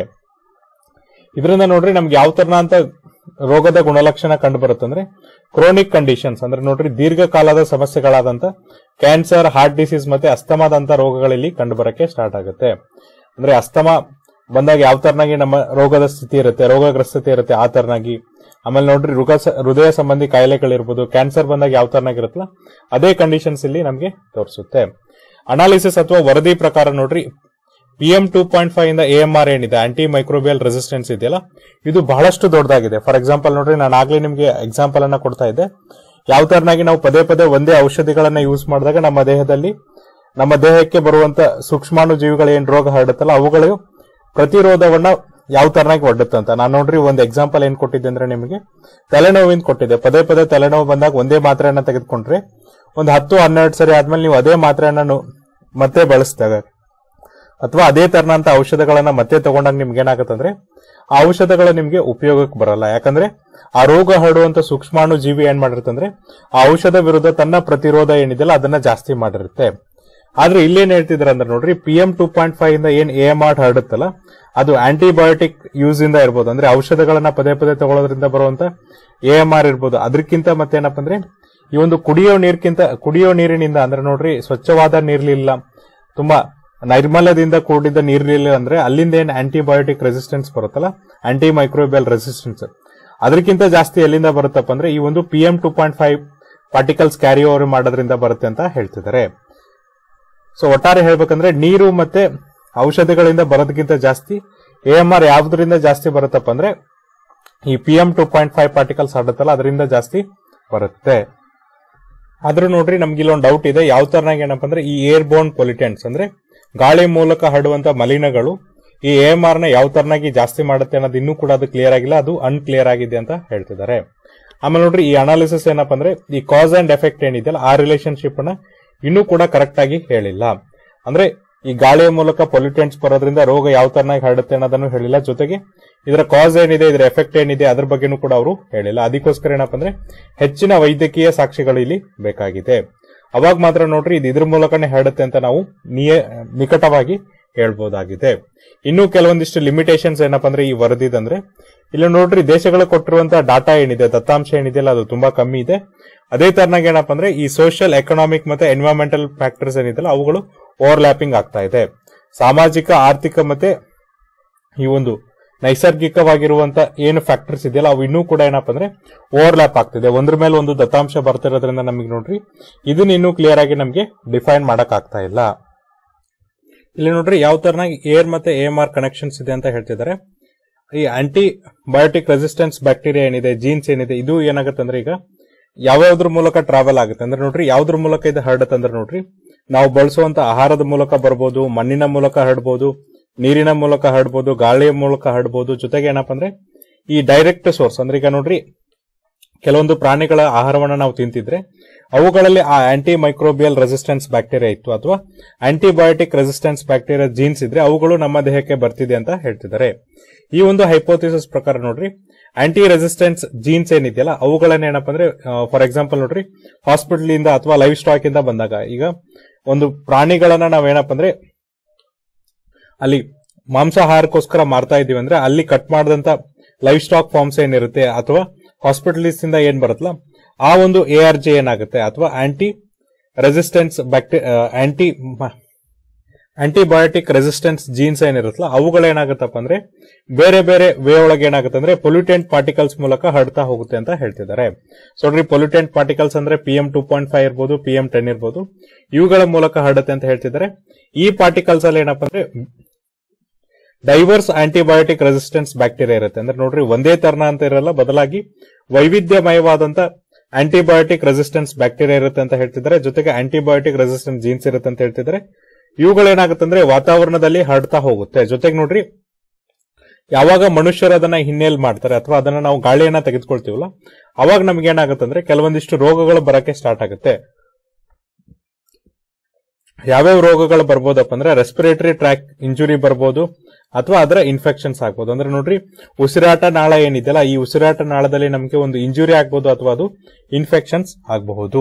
ಇದರಿಂದ ನೋಡ್ರಿ ನಮ್ಗೆ ಯಾವ ತರ ಅಂತ ರೋಗದ ಗುಣಲಕ್ಷಣ ಕಂಡು ಬರುತ್ತೆ ಅಂದ್ರೆ ಕ್ರೋನಿಕ್ ಕಂಡೀಷನ್ಸ್ ಅಂದ್ರೆ ನೋಡ್ರಿ ದೀರ್ಘಕಾಲದ ಸಮಸ್ಯೆಗಳಾದಂತ ಕ್ಯಾನ್ಸರ್, ಹಾರ್ಟ್ ಡಿಸೀಸ್ ಮತ್ತೆ ಅಸ್ತಮಾದಂತ ರೋಗಗಳಲ್ಲಿ ಕಂಡು ಬರಕ್ಕೆ ಸ್ಟಾರ್ಟ್ ಆಗುತ್ತೆ. ಅಂದ್ರೆ ಅಸ್ತಮಾ ಬಂದಾಗ ಯಾವ ತರನಾಗಿ ನಮ್ಮ ರೋಗದ ಸ್ಥಿತಿ ಇರುತ್ತೆ, ರೋಗಗ್ರಸ್ತತೆ ಇರುತ್ತೆ ಆ ತರನಾಗಿ. ಆಮೇಲೆ ನೋಡ್ರಿ ಹೃದಯ ಸಂಬಂಧಿ ಕಾಯಿಲೆಗಳಿರ್ಬೋದು, ಕ್ಯಾನ್ಸರ್ ಬಂದಾಗ ಯಾವ ತರನಾಗಿರುತ್ತಲ್ಲ ಅದೇ ಕಂಡೀಷನ್ಸ್ ಇಲ್ಲಿ ನಮಗೆ ತೋರಿಸುತ್ತೆ. ಅನಾಲಿಸಿಸ್ ಅಥವಾ ವರದಿ ಪ್ರಕಾರ ನೋಡ್ರಿ P M two point five ಇಂದ ಎ ಎಂ ಆರ್ ಏನಿದೆ ಆಂಟಿ ಮೈಕ್ರೋಬಿಯಲ್ ರೆಸಿಸ್ಟೆನ್ಸ್ ಇದೆಯಲ್ಲ ಇದು ಬಹಳಷ್ಟು ದೊಡ್ಡದಾಗಿದೆ. ಫಾರ್ ಎಕ್ಸಾಂಪಲ್ ನೋಡ್ರಿ ನಾನು ಆಗ್ಲೇ ನಿಮ್ಗೆ ಎಕ್ಸಾಂಪಲ್ ಅನ್ನ ಕೊಡ್ತಾ ಇದ್ದೆ. ಯಾವ ತರನಾಗಿ ನಾವು ಪದೇ ಪದೇ ಒಂದೇ ಔಷಧಿಗಳನ್ನ ಯೂಸ್ ಮಾಡಿದಾಗ ನಮ್ಮ ದೇಹದಲ್ಲಿ ನಮ್ಮ ದೇಹಕ್ಕೆ ಬರುವಂತ ಸೂಕ್ಷ್ಮಾಣು ಜೀವಿಗಳು ಏನ್ ರೋಗ ಹರಡುತ್ತಲ್ಲ ಅವುಗಳು ಪ್ರತಿರೋಧವನ್ನ ಯಾವ ತರನಾಗಿ ಒಡ್ಡುತ್ತಂತ. ನಾನು ನೋಡ್ರಿ ಒಂದು ಎಕ್ಸಾಂಪಲ್ ಏನ್ ಕೊಟ್ಟಿದ್ದೆ ಅಂದ್ರೆ ನಿಮಗೆ ತಲೆನೋವಿಂದ ಕೊಟ್ಟಿದ್ದೆ. ಪದೇ ಪದೇ ತಲೆನೋವು ಬಂದಾಗ ಒಂದೇ ಮಾತ್ರೆಯನ್ನ ತೆಗೆದುಕೊಂಡ್ರೆ ಒಂದು ಹತ್ತು ಹನ್ನೆರಡು ಸರಿ ಆದ್ಮೇಲೆ ನೀವು ಅದೇ ಮಾತ್ರೆಯನ್ನ ಮತ್ತೆ ಬಳಸಿದಾಗ ಅಥವಾ ಅದೇ ತರನಂತ ಔಷಧಗಳನ್ನ ಮತ್ತೆ ತಗೊಂಡಾಗ ನಿಮ್ಗೆ ಏನಾಗುತ್ತಂದ್ರೆ ಆ ಔಷಧಗಳು ನಿಮ್ಗೆ ಉಪಯೋಗಕ್ಕೆ ಬರಲ್ಲ. ಯಾಕಂದ್ರೆ ಆ ರೋಗ ಹರಡುವಂತ ಸೂಕ್ಷ್ಮಾಣು ಜೀವಿ ಏನ್ ಮಾಡಿರುತ್ತಂದ್ರೆ ಆ ಔಷಧ ವಿರುದ್ಧ ತನ್ನ ಪ್ರತಿರೋಧ ಏನಿದೆಯಲ್ಲ ಅದನ್ನ ಜಾಸ್ತಿ ಮಾಡಿರುತ್ತೆ. ಆದ್ರೆ ಇಲ್ಲೇನ್ ಹೇಳ್ತಿದ್ರ ಅಂದ್ರೆ ನೋಡ್ರಿ P M two point five ಇಂದ ಏನ್ ಎ ಎಂ ಆರ್ ಹರಡುತ್ತಲ್ಲ ಅದು ಆಂಟಿಬಯೋಟಿಕ್ ಯೂಸ್ ಇಂದ ಇರ್ಬೋದು, ಅಂದ್ರೆ ಔಷಧಗಳನ್ನ ಪದೇ ಪದೇ ತಗೊಳ್ಳೋದ್ರಿಂದ ಬರುವಂತ ಎ ಎಂ ಆರ್ ಇರ್ಬೋದು. ಅದಕ್ಕಿಂತ ಮತ್ತೇನಪ್ಪ ಅಂದ್ರೆ ಈ ಒಂದು ಕುಡಿಯೋ ನೀರ್ಕಿಂತ ಕುಡಿಯೋ ನೀರಿನಿಂದ ಅಂದ್ರೆ ನೋಡ್ರಿ ಸ್ವಚ್ಛವಾದ ನೀರ್ಲಿಲ್ಲ, ತುಂಬಾ ನೈರ್ಮಲ್ಯದಿಂದ ಕೂಡಿದ ನೀರಿಲ್ಲ ಅಂದ್ರೆ ಅಲ್ಲಿಂದ ಏನ್ ಆಂಟಿಬಯೋಟಿಕ್ ರೆಸಿಸ್ಟೆನ್ಸ್ ಬರುತ್ತಲ್ಲ ಆಂಟಿ ಮೈಕ್ರೋಬಿಯಲ್ ರೆಸಿಸ್ಟೆನ್ಸ್ ಅದಕ್ಕಿಂತ ಜಾಸ್ತಿ ಎಲ್ಲಿಂದ ಬರುತ್ತಪ್ಪ ಅಂದ್ರೆ ಈ ಒಂದು P M two point five particles carry over ಮಾಡೋದ್ರಿಂದ ಬರುತ್ತೆ ಅಂತ ಹೇಳ್ತಿದ್ದಾರೆ. ಸೊ ಒಟ್ಟಾರೆ ಹೇಳ್ಬೇಕಂದ್ರೆ ನೀರು ಮತ್ತೆ ಔಷಧಿಗಳಿಂದ ಬರೋದಕ್ಕಿಂತ ಜಾಸ್ತಿ ಎ ಎಂ ಆರ್ ಯಾವ್ದ್ರಿಂದ ಜಾಸ್ತಿ ಬರುತ್ತಪ್ಪ ಅಂದ್ರೆ ಈ P M two point five particles ಆಡುತ್ತಲ್ಲ ಅದರಿಂದ ಜಾಸ್ತಿ ಬರುತ್ತೆ. ಆದ್ರೂ ನೋಡ್ರಿ ನಮ್ಗೆ ಇಲ್ಲೊಂದು ಡೌಟ್ ಇದೆ. ಯಾವ ತರನಾಗಿ ಏನಪ್ಪ ಅಂದ್ರೆ ಈ ಏರ್ ಬೋರ್ನ್ ಪೊಲ್ಯೂಟೆಂಟ್ಸ್ ಅಂದ್ರೆ ಗಾಳಿ ಮೂಲಕ ಹರಡುವಂತ ಮಲಿನಗಳು ಈ ಎ ಎಂ ಆರ್ ನ ಯಾವ ತರನಾಗಿ ಜಾಸ್ತಿ ಮಾಡುತ್ತೆ ಅನ್ನೋದು ಇನ್ನೂ ಕೂಡ ಅದು ಕ್ಲಿಯರ್ ಆಗಿಲ್ಲ, ಅದು ಅನ್ಕ್ಲಿಯರ್ ಆಗಿದೆ ಅಂತ ಹೇಳ್ತಿದ್ದಾರೆ. ಆಮೇಲೆ ನೋಡ್ರಿ ಈ ಅನಾಲಿಸಿಸ್ ಏನಪ್ಪ ಅಂದ್ರೆ ಈ ಕಾಸ್ ಅಂಡ್ ಎಫೆಕ್ಟ್ ಏನಿದೆಯಲ್ಲ ಆ ರಿಲೇಶನ್ಶಿಪ್ ನ ಇನ್ನೂ ಕೂಡ ಕರೆಕ್ಟ್ ಆಗಿ ಹೇಳಿಲ್ಲ. ಅಂದ್ರೆ ಈ ಗಾಳಿಯ ಮೂಲಕ ಪೊಲ್ಯೂಟೆಂಟ್ಸ್ ಬರೋದ್ರಿಂದ ರೋಗ ಯಾವ ತರನಾಗಿ ಹರಡುತ್ತೆ ಅನ್ನೋದನ್ನು ಹೇಳಿಲ್ಲ. ಜೊತೆಗೆ ಇದರ ಕಾಸ್ ಏನಿದೆ, ಇದರ ಎಫೆಕ್ಟ್ ಏನಿದೆ ಅದ್ರ ಬಗ್ಗೆನೂ ಕೂಡ ಅವರು ಹೇಳಿಲ್ಲ. ಅದಕ್ಕೋಸ್ಕರ ಏನಪ್ಪ ಅಂದ್ರೆ ಹೆಚ್ಚಿನ ವೈದ್ಯಕೀಯ ಸಾಕ್ಷಿಗಳು ಇಲ್ಲಿ ಬೇಕಾಗಿದೆ. ಅವಾಗ ಮಾತ್ರ ನೋಡ್ರಿ ಇದು ಇದ್ರ ಮೂಲಕನೇ ಹರಡುತ್ತೆ ಅಂತ ನಾವು ನಿಯ ನಿಕಟವಾಗಿ ಹೇಳ್ಬೋದಾಗಿದೆ. ಇನ್ನು ಕೆಲವೊಂದಿಷ್ಟು ಲಿಮಿಟೇಷನ್ಸ್ ಏನಪ್ಪ ಅಂದ್ರೆ ಈ ವರದಿದಂದ್ರೆ ಇಲ್ಲಿ ನೋಡ್ರಿ ದೇಶಗಳು ಕೊಟ್ಟಿರುವಂತಹ ಡಾಟಾ ಏನಿದೆ, ದತ್ತಾಂಶ ಏನಿದೆಯಲ್ಲ ಅದು ತುಂಬಾ ಕಮ್ಮಿ ಇದೆ. ಅದೇ ತರನಾಗಿ ಏನಪ್ಪ ಅಂದ್ರೆ ಈ ಸೋಷಿಯಲ್, ಎಕನಾಮಿಕ್ ಮತ್ತೆ ಎನ್ವೈರನ್ಮೆಂಟಲ್ ಫ್ಯಾಕ್ಟರ್ಸ್ ಏನಿದೆಯಲ್ಲ ಅವುಗಳು ಓವರ್ಲ್ಯಾಪಿಂಗ್ ಆಗ್ತಾ ಇದೆ. ಸಾಮಾಜಿಕ, ಆರ್ಥಿಕ ಮತ್ತೆ ಈ ಒಂದು ನೈಸರ್ಗಿಕವಾಗಿರುವಂತ ಏನು ಫ್ಯಾಕ್ಟರ್ಸ್ ಇದೆಯಲ್ಲ ಅವು ಇನ್ನೂ ಕೂಡ ಏನಪ್ಪ ಅಂದ್ರೆ ಓವರ್ಲ್ಯಾಪ್ ಆಗ್ತಿದೆ. ಒಂದ್ರ ಮೇಲೆ ಒಂದು ದತ್ತಾಂಶ ಬರ್ತಿರೋದ್ರಿಂದ ನಮಗೆ ನೋಡ್ರಿ ಇದನ್ನ ಇನ್ನೂ ಕ್ಲಿಯರ್ ಆಗಿ ನಮಗೆ ಡಿಫೈನ್ ಮಾಡಕ್ ಆಗ್ತಾ ಇಲ್ಲ. ಇಲ್ಲಿ ನೋಡ್ರಿ ಯಾವ ತರನಾಗಿ ಏರ್ ಮತ್ತೆ ಎ ಎಂ ಆರ್ ಕನೆಕ್ಷನ್ಸ್ ಇದೆ ಅಂತ ಹೇಳ್ತಿದ್ದಾರೆ. ಈ ಆಂಟಿ ಬಯೋಟಿಕ್ ರೆಸಿಸ್ಟೆನ್ಸ್ ಬ್ಯಾಕ್ಟೀರಿಯಾ ಏನಿದೆ, ಜೀನ್ಸ್ ಏನಿದೆ, ಇದು ಏನಾಗುತ್ತೆ ಅಂದ್ರೆ ಈಗ ಯಾವ್ಯಾವ್ದ್ರ ಮೂಲಕ ಟ್ರಾವೆಲ್ ಆಗುತ್ತೆ ಅಂದ್ರೆ ನೋಡ್ರಿ, ಯಾವ್ದ್ರ ಮೂಲಕ ಇದು ಹರಡುತ್ತೆ ಅಂದ್ರೆ ನೋಡ್ರಿ, ನಾವು ಬಳಸುವಂತ ಆಹಾರದ ಮೂಲಕ ಬರ್ಬೋದು, ಮಣ್ಣಿನ ಮೂಲಕ ಹರಡ್ಬೋದು, ನೀರಿನ ಮೂಲಕ ಹರಡ್ಬೋದು, ಗಾಳಿಯ ಮೂಲಕ ಹರಡ್ಬೋದು. ಜೊತೆಗೆ ಏನಪ್ಪಾ ಅಂದ್ರೆ ಈ ಡೈರೆಕ್ಟ್ ಸೋರ್ಸ್ ಅಂದ್ರೆ ಈಗ ನೋಡ್ರಿ, ಕೆಲವೊಂದು ಪ್ರಾಣಿಗಳ ಆಹಾರವನ್ನ ನಾವು ತಿಂತಿದ್ರೆ ಅವುಗಳಲ್ಲಿ ಆ ಆಂಟಿ ಮೈಕ್ರೋಬಿಯಲ್ ರೆಸಿಸ್ಟೆನ್ಸ್ ಬ್ಯಾಕ್ಟೀರಿಯಾ ಇತ್ತು ಅಥವಾ ಆಂಟಿಬಯೋಟಿಕ್ ರೆಸಿಸ್ಟೆನ್ಸ್ ಬ್ಯಾಕ್ಟೀರಿಯಾ ಜೀನ್ಸ್ ಇದ್ರೆ ಅವುಗಳು ನಮ್ಮ ದೇಹಕ್ಕೆ ಬರ್ತಿದೆ ಅಂತ ಹೇಳ್ತಿದ್ದಾರೆ. ಈ ಒಂದು ಹೈಪೋಥಿಸಿಸ್ ಪ್ರಕಾರ ನೋಡ್ರಿ, ಆಂಟಿ ರೆಸಿಸ್ಟೆನ್ಸ್ ಜೀನ್ಸ್ ಏನಿದೆಯಲ್ಲ ಅವುಗಳನ್ನ ಏನಪ್ಪಾ ಅಂದ್ರೆ ಫಾರ್ ಎಕ್ಸಾಂಪಲ್ ನೋಡ್ರಿ, ಹಾಸ್ಪಿಟಲ್ ಇಂದ ಅಥವಾ ಲೈವ್ ಸ್ಟಾಕ್ ಇಂದ ಬಂದಾಗ, ಈಗ ಒಂದು ಪ್ರಾಣಿಗಳನ್ನ ನಾವೇನಪ್ಪ ಅಂದ್ರೆ ಅಲ್ಲಿ ಮಾಂಸಾಹಾರಕ್ಕೋಸ್ಕರ ಮಾರ್ತಾ ಇದೀವಿ ಅಂದ್ರೆ ಅಲ್ಲಿ ಕಟ್ ಮಾಡಿದಂತ ಲೈವ್ ಸ್ಟಾಕ್ ಫಾರ್ಮ್ಸ್ ಏನಿರುತ್ತೆ ಅಥವಾ ಹಾಸ್ಪಿಟಲ್ಸ್ ಇಂದ ಏನ್ ಬರುತ್ತಲ್ಲ ಆ ಒಂದು ಎ ಆರ್ ಜೆ ಏನಾಗುತ್ತೆ ಅಥವಾ anti resistance bacteria anti antibiotic resistance genes ಏನಿರುತ್ತಲ್ಲ ಅವುಗಳೇನಾಗುತ್ತಪ್ಪ ಅಂದ್ರೆ ಬೇರೆ ಬೇರೆ ವೇ ಒಳಗೆ ಏನಾಗುತ್ತೆ ಅಂದ್ರೆ ಪೊಲ್ಯೂಟೆಂಟ್ ಪಾರ್ಟಿಕಲ್ಸ್ ಮೂಲಕ ಹರಡ್ತಾ ಹೋಗುತ್ತೆ ಅಂತ ಹೇಳ್ತಿದ್ದಾರೆ. ಸೊ ನೋಡ್ರಿ, ಪೊಲ್ಯೂಟೆಂಟ್ ಪಾರ್ಟಿಕಲ್ಸ್ ಅಂದ್ರೆ P M two point five ಇರ್ಬೋದು, ಪಿ ಎಂ ಟೆನ್ ಇರ್ಬೋದು, ಇವುಗಳ ಮೂಲಕ ಹರಡುತ್ತೆ ಅಂತ ಹೇಳ್ತಿದ್ದಾರೆ. ಈ ಪಾರ್ಟಿಕಲ್ಸ್ ಅಲ್ಲಿ ಏನಪ್ಪಾ ಅಂದ್ರೆ ಡೈವರ್ಸ್ ಆಂಟಿಬಯೋಟಿಕ್ ರೆಸಿಸ್ಟೆನ್ಸ್ ಬ್ಯಾಕ್ಟೀರಿಯಾ ಇರುತ್ತೆ. ಅಂದ್ರೆ ನೋಡ್ರಿ, ಒಂದೇ ತರನ ಅಂತ ಇರಲ್ಲ, ಬದಲಾಗಿ ವೈವಿಧ್ಯಮಯವಾದಂತ ಆಂಟಿಬಯೋಟಿಕ್ ರೆಸಿಸ್ಟೆನ್ಸ್ ಬ್ಯಾಕ್ಟೀರಿಯಾ ಇರುತ್ತೆ ಅಂತ ಹೇಳ್ತಿದ್ದಾರೆ. ಜೊತೆಗೆ ಆಂಟಿಬಯೋಟಿಕ್ ರೆಸಿಸ್ಟೆನ್ಸ್ ಜೀನ್ಸ್ ಇರುತ್ತೆ ಅಂತ ಹೇಳ್ತಿದ್ದಾರೆ. ಇವುಗಳೇನಾಗುತ್ತೆ ಅಂದ್ರೆ ವಾತಾವರಣದಲ್ಲಿ ಹರಡ್ತಾ ಹೋಗುತ್ತೆ. ಜೊತೆಗೆ ನೋಡ್ರಿ, ಯಾವಾಗ ಮನುಷ್ಯರು ಅದನ್ನ ಹಿನ್ನೆಲೆ ಮಾಡ್ತಾರೆ ಅಥವಾ ಅದನ್ನ ನಾವು ಗಾಳಿಯನ್ನ ತೆಗೆದುಕೊಳ್ತೀವಲ್ಲ ಅವಾಗ ನಮ್ಗೆ ಏನಾಗುತ್ತೆ ಅಂದ್ರೆ ಕೆಲವೊಂದಿಷ್ಟು ರೋಗಗಳು ಬರಕ್ಕೆ ಸ್ಟಾರ್ಟ್ ಆಗುತ್ತೆ. ಯಾವ್ಯಾವ ರೋಗಗಳು ಬರ್ಬೋದಪ್ಪ ಅಂದ್ರೆ ರೆಸ್ಪಿರೇಟರಿ ಟ್ರ್ಯಾಕ್ ಇಂಜುರಿ ಬರ್ಬೋದು ಅಥವಾ ಅದರ ಇನ್ಫೆಕ್ಷನ್ಸ್ ಆಗ್ಬೋದು. ಅಂದ್ರೆ ನೋಡ್ರಿ, ಉಸಿರಾಟ ನಾಳ ಏನಿದೆಯಲ್ಲ ಈ ಉಸಿರಾಟ ನಾಳದಲ್ಲಿ ನಮಗೆ ಒಂದು ಇಂಜುರಿ ಆಗ್ಬೋದು ಅಥವಾ ಅದು ಇನ್ಫೆಕ್ಷನ್ಸ್ ಆಗಬಹುದು.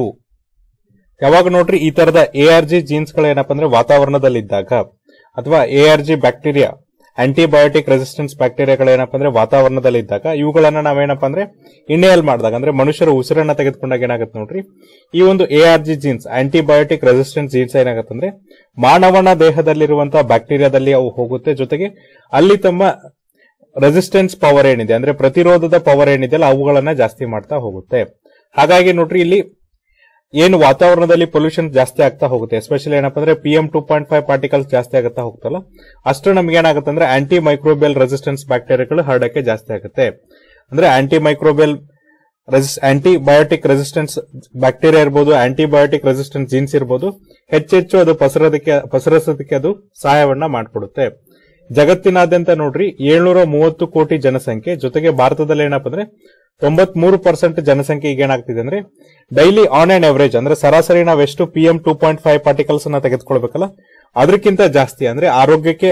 ಯಾವಾಗ ನೋಡ್ರಿ ಈ ತರದ ಎ ಆರ್ ಜಿ ಜೀನ್ಸ್ ಗಳು ಏನಪ್ಪಾ ಅಂದ್ರೆ ವಾತಾವರಣದಲ್ಲಿದ್ದಾಗ ಅಥವಾ A R G bacteria antibiotic resistance ಬ್ಯಾಕ್ಟೀರಿಯಾಗಳು ಏನಪ್ಪಾ ಅಂದ್ರೆ ವಾತಾವರಣದಲ್ಲಿದ್ದಾಗ ಇವುಗಳನ್ನ ನಾವೇನಪ್ಪಾ ಅಂದ್ರೆ ಇನ್ಹೇಲ್ ಮಾಡಿದಾಗ ಅಂದ್ರೆ ಮನುಷ್ಯರ ಉಸಿರನ್ನ ತೆಗೆದುಕೊಂಡಾಗ ಏನಾಗುತ್ತೆ ನೋಡ್ರಿ, ಈ ಒಂದು A R G genes antibiotic resistance genes ಏನಾಗುತ್ತೆ ಅಂದ್ರೆ ಮಾನವನ ದೇಹದಲ್ಲಿರುವಂತಹ ಬ್ಯಾಕ್ಟೀರಿಯಾದಲ್ಲಿ ಅವು ಹೋಗುತ್ತೆ. ಜೊತೆಗೆ ಅಲ್ಲಿ ತಮ್ಮ ರೆಸಿಸ್ಟೆನ್ಸ್ ಪವರ್ ಏನಿದೆ ಅಂದ್ರೆ ಪ್ರತಿರೋಧದ ಪವರ್ ಏನಿದೆಯಲ್ಲ ಅವುಗಳನ್ನ ಜಾಸ್ತಿ ಮಾಡ್ತಾ ಹೋಗುತ್ತೆ. ಹಾಗಾಗಿ ನೋಡ್ರಿ, ಇಲ್ಲಿ ಏನು ವಾತಾವರಣದಲ್ಲಿ ಪೊಲ್ಯೂಷನ್ ಜಾಸ್ತಿ ಆಗ್ತಾ ಹೋಗುತ್ತೆ, ಎಸ್ಪೆಷಲಿ ಏನಪ್ಪಾ ಅಂದ್ರೆ P M two point five particles ಜಾಸ್ತಿ ಆಗುತ್ತಾ ಹೋಗ್ತಲ್ಲ ಅಷ್ಟು ನಮ್ಗೆ ಏನಾಗುತ್ತೆ ಅಂದ್ರೆ ಆಂಟಿ ಮೈಕ್ರೋಬಿಯಲ್ ರೆಸಿಸ್ಟೆನ್ಸ್ ಬ್ಯಾಕ್ಟೀರಿಯಾಗಳು ಹರಡಕ್ಕೆ ಜಾಸ್ತಿ ಆಗುತ್ತೆ. ಅಂದ್ರೆ anti microbial antibiotic resistance bacteria ಇರ್ಬೋದು, ಆಂಟಿಬಯೋಟಿಕ್ ರೆಸಿಸ್ಟೆನ್ಸ್ ಜೀನ್ಸ್ ಇರ್ಬೋದು, ಹೆಚ್ಚೆಚ್ಚು ಅದು ಪಸರೋದಕ್ಕೆ ಪಸರಿಸೋದಕ್ಕೆ ಅದು ಸಹಾಯವನ್ನ ಮಾಡಿಕೊಡುತ್ತೆ. ಜಗತ್ತಿನಾದ್ಯಂತ ನೋಡ್ರಿ ಏಳ್ನೂರ ಮೂವತ್ತು ಕೋಟಿ ಜನಸಂಖ್ಯೆ, ಜೊತೆಗೆ ಭಾರತದಲ್ಲಿ ಏನಪ್ಪಾ ಅಂದ್ರೆ ತೊಂಬತ್ ಮೂರು ಪರ್ಸೆಂಟ್ ಜನಸಂಖ್ಯೆ ಈಗ ಏನಾಗ್ತಿದೆ ಅಂದ್ರೆ ಡೈಲಿ ಆನ್ ಅಂಡ್ ಅವರೇಜ್ ಅಂದ್ರೆ ಸರಾಸರಿ ನಾವೆಷ್ಟು P M two point five particles ಅನ್ನ ತೆಗೆದುಕೊಳ್ಬೇಕಲ್ಲ ಅದಕ್ಕಿಂತ ಜಾಸ್ತಿ ಅಂದ್ರೆ ಆರೋಗ್ಯಕ್ಕೆ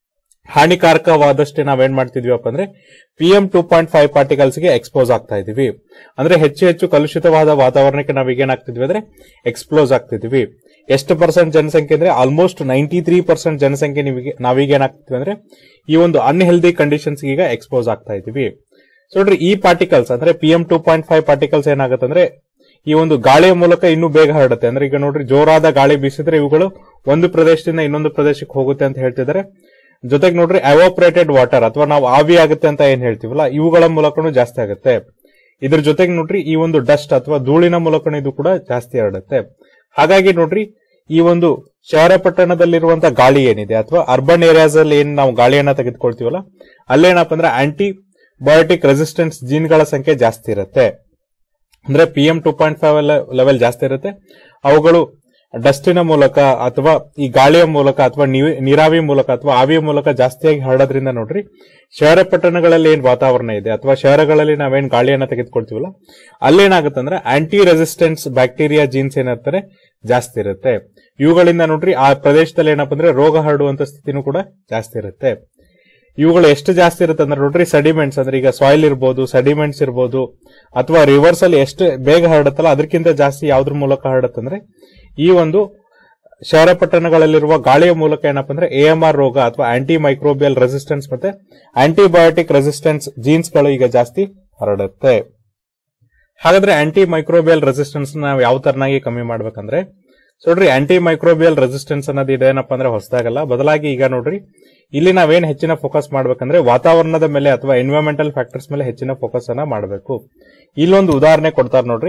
ಹಾನಿಕಾರಕವಾದಷ್ಟೇ ನಾವೇನ್ ಮಾಡ್ತಿದ್ವಿಪ್ಪ ಅಂದ್ರೆ P M two point five particles ಗೆ ಎಕ್ಸ್ಪೋಸ್ ಆಗ್ತಾ ಇದೀವಿ. ಅಂದ್ರೆ ಹೆಚ್ಚು ಹೆಚ್ಚು ಕಲುಷಿತವಾದ ವಾತಾವರಣಕ್ಕೆ ನಾವೀಗ ಏನಾಗ್ತಿದ್ವಿ ಅಂದ್ರೆ ಎಕ್ಸ್ಪ್ಲೋಸ್ ಆಗ್ತಿದ್ವಿ. ಎಷ್ಟು ಪರ್ಸೆಂಟ್ ಜನಸಂಖ್ಯೆ ಅಂದ್ರೆ ಆಲ್ಮೋಸ್ಟ್ ನೈಂಟಿ ತ್ರೀ ಪರ್ಸೆಂಟ್ ಜನಸಂಖ್ಯೆ ನಾವೀಗ ಏನಾಗ್ತಿದ್ವಿ ಅಂದ್ರೆ ಈ ಒಂದು ಅನ್ಹೆಲ್ದಿ ಕಂಡೀಷನ್ಸ್ ಈಗ ಎಕ್ಸ್ಪೋಸ್ ಆಗ್ತಾ ಇದೀವಿ. ಸೊ ನೋಡ್ರಿ, ಈ ಪಾರ್ಟಿಕಲ್ಸ್ ಅಂದ್ರೆ P M two point five particles ಏನಾಗುತ್ತೆ ಅಂದ್ರೆ ಈ ಒಂದು ಗಾಳಿಯ ಮೂಲಕ ಇನ್ನೂ ಬೇಗ ಹರಡುತ್ತೆ. ಅಂದ್ರೆ ಈಗ ನೋಡ್ರಿ, ಜೋರಾದ ಗಾಳಿ ಬೀಸಿದ್ರೆ ಇವುಗಳು ಒಂದು ಪ್ರದೇಶದಿಂದ ಇನ್ನೊಂದು ಪ್ರದೇಶಕ್ಕೆ ಹೋಗುತ್ತೆ ಅಂತ ಹೇಳ್ತಿದ್ದಾರೆ. ಜೊತೆಗೆ ನೋಡ್ರಿ, ಎವಾಪರೇಟೆಡ್ ವಾಟರ್ ಅಥವಾ ನಾವು ಆವಿ ಆಗುತ್ತೆ ಅಂತ ಏನ್ ಹೇಳ್ತೀವಲ್ಲ ಇವುಗಳ ಮೂಲಕನೂ ಜಾಸ್ತಿ ಆಗುತ್ತೆ. ಇದ್ರ ಜೊತೆಗೆ ನೋಡ್ರಿ ಈ ಒಂದು ಡಸ್ಟ್ ಅಥವಾ ಧೂಳಿನ ಮೂಲಕನೂ ಇದು ಕೂಡ ಜಾಸ್ತಿ ಹರಡುತ್ತೆ. ಹಾಗಾಗಿ ನೋಡ್ರಿ, ಈ ಒಂದು ಶಹರ ಪಟ್ಟಣದಲ್ಲಿರುವಂತಹ ಗಾಳಿ ಏನಿದೆ ಅಥವಾ ಅರ್ಬನ್ ಏರಿಯಾಸ್ ಅಲ್ಲಿ ಏನ್ ನಾವು ಗಾಳಿಯನ್ನ ತೆಗೆದುಕೊಳ್ತೀವಲ್ಲ ಅಲ್ಲೇನಪ್ಪ ಅಂದ್ರೆ ಆಂಟಿ ಬಯೋಟಿಕ್ ರೆಸಿಸ್ಟೆನ್ಸ್ ಜೀನ್ಗಳ ಸಂಖ್ಯೆ ಜಾಸ್ತಿ ಇರುತ್ತೆ. ಅಂದ್ರೆ P M two point five level ಜಾಸ್ತಿ ಇರುತ್ತೆ. ಅವುಗಳು ಡಸ್ಟಿನ ಮೂಲಕ ಅಥವಾ ಈ ಗಾಳಿಯ ಮೂಲಕ ಅಥವಾ ನೀರಾವಿ ಮೂಲಕ ಅಥವಾ ಆವಿಯ ಮೂಲಕ ಜಾಸ್ತಿಯಾಗಿ ಹರಡೋದ್ರಿಂದ ನೋಡ್ರಿ ಶಹರ ಪಟ್ಟಣಗಳಲ್ಲಿ ಏನ್ ವಾತಾವರಣ ಇದೆ ಅಥವಾ ಶಹರಗಳಲ್ಲಿ ನಾವೇನ್ ಗಾಳಿಯನ್ನ ತೆಗೆದುಕೊಳ್ತೀವಲ್ಲ ಅಲ್ಲೇನಾಗುತ್ತೆ ಅಂದ್ರೆ ಆಂಟಿ ರೆಸಿಸ್ಟೆನ್ಸ್ ಬ್ಯಾಕ್ಟೀರಿಯಾ ಜೀನ್ಸ್ ಏನಿರ್ತಾರೆ ಜಾಸ್ತಿ ಇರುತ್ತೆ. ಇವುಗಳಿಂದ ನೋಡ್ರಿ ಆ ಪ್ರದೇಶದಲ್ಲಿ ಏನಪ್ಪಾ ಅಂದ್ರೆ ರೋಗ ಹರಡುವಂತ ಸ್ಥಿತಿನೂ ಕೂಡ ಜಾಸ್ತಿ ಇರುತ್ತೆ. ಇವುಗಳು ಎಷ್ಟು ಜಾಸ್ತಿ ಇರುತ್ತೆ ಅಂದ್ರೆ ನೋಡ್ರಿ ಸೆಡಿಮೆಂಟ್ಸ್ ಅಂದ್ರೆ ಈಗ ಸಾಯಿಲ್ ಇರ್ಬೋದು, ಸೆಡಿಮೆಂಟ್ಸ್ ಇರ್ಬೋದು ಅಥವಾ ರಿವರ್ಸ್ ಅಲ್ಲಿ ಎಷ್ಟು ಬೇಗ ಹರಡುತ್ತಲ್ಲ ಅದಕ್ಕಿಂತ ಜಾಸ್ತಿ ಯಾವ್ದ್ರ ಮೂಲಕ ಹರಡುತ್ತಂದ್ರೆ ಈ ಒಂದು ಶಹರ ಪಟ್ಟಣಗಳಲ್ಲಿರುವ ಗಾಳಿಯ ಮೂಲಕ ಏನಪ್ಪಾ ಅಂದ್ರೆ ಎ ಎಂ ಆರ್ ರೋಗ ಅಥವಾ ಆಂಟಿ ಮೈಕ್ರೋಬಿಯಲ್ ರೆಸಿಸ್ಟೆನ್ಸ್ ಮತ್ತೆ ಆಂಟಿಬಯೋಟಿಕ್ ರೆಸಿಸ್ಟೆನ್ಸ್ ಜೀನ್ಸ್ ಗಳು ಈಗ ಜಾಸ್ತಿ ಹರಡುತ್ತೆ. ಹಾಗಾದ್ರೆ ಆಂಟಿ ಮೈಕ್ರೋಬಿಯಲ್ ರೆಸಿಸ್ಟೆನ್ಸ್ ನಾವು ಯಾವ ತರನಾಗಿ ಕಮ್ಮಿ ಮಾಡ್ಬೇಕಂದ್ರೆ ಸೊ ನೋಡ್ರಿ, ಆಂಟಿ ಮೈಕ್ರೋಬಿಯಲ್ ರೆಸಿಸ್ಟೆನ್ಸ್ ಅನ್ನೋದು ಇದೇನಪ್ಪ ಅಂದ್ರೆ ಹೊಸದಾಗಲ್ಲ, ಬದಲಾಗಿ ಈಗ ನೋಡ್ರಿ ಇಲ್ಲಿ ನಾವೇನ್ ಹೆಚ್ಚಿನ ಫೋಕಸ್ ಮಾಡ್ಬೇಕಂದ್ರೆ ವಾತಾವರಣದ ಮೇಲೆ ಅಥವಾ ಎನ್ವೈರನ್ಮೆಂಟಲ್ ಫ್ಯಾಕ್ಟರ್ಸ್ ಮೇಲೆ ಹೆಚ್ಚಿನ ಫೋಕಸ್ ಅನ್ನ ಮಾಡಬೇಕು. ಇಲ್ಲೊಂದು ಉದಾಹರಣೆ ಕೊಡ್ತಾರೆ ನೋಡ್ರಿ,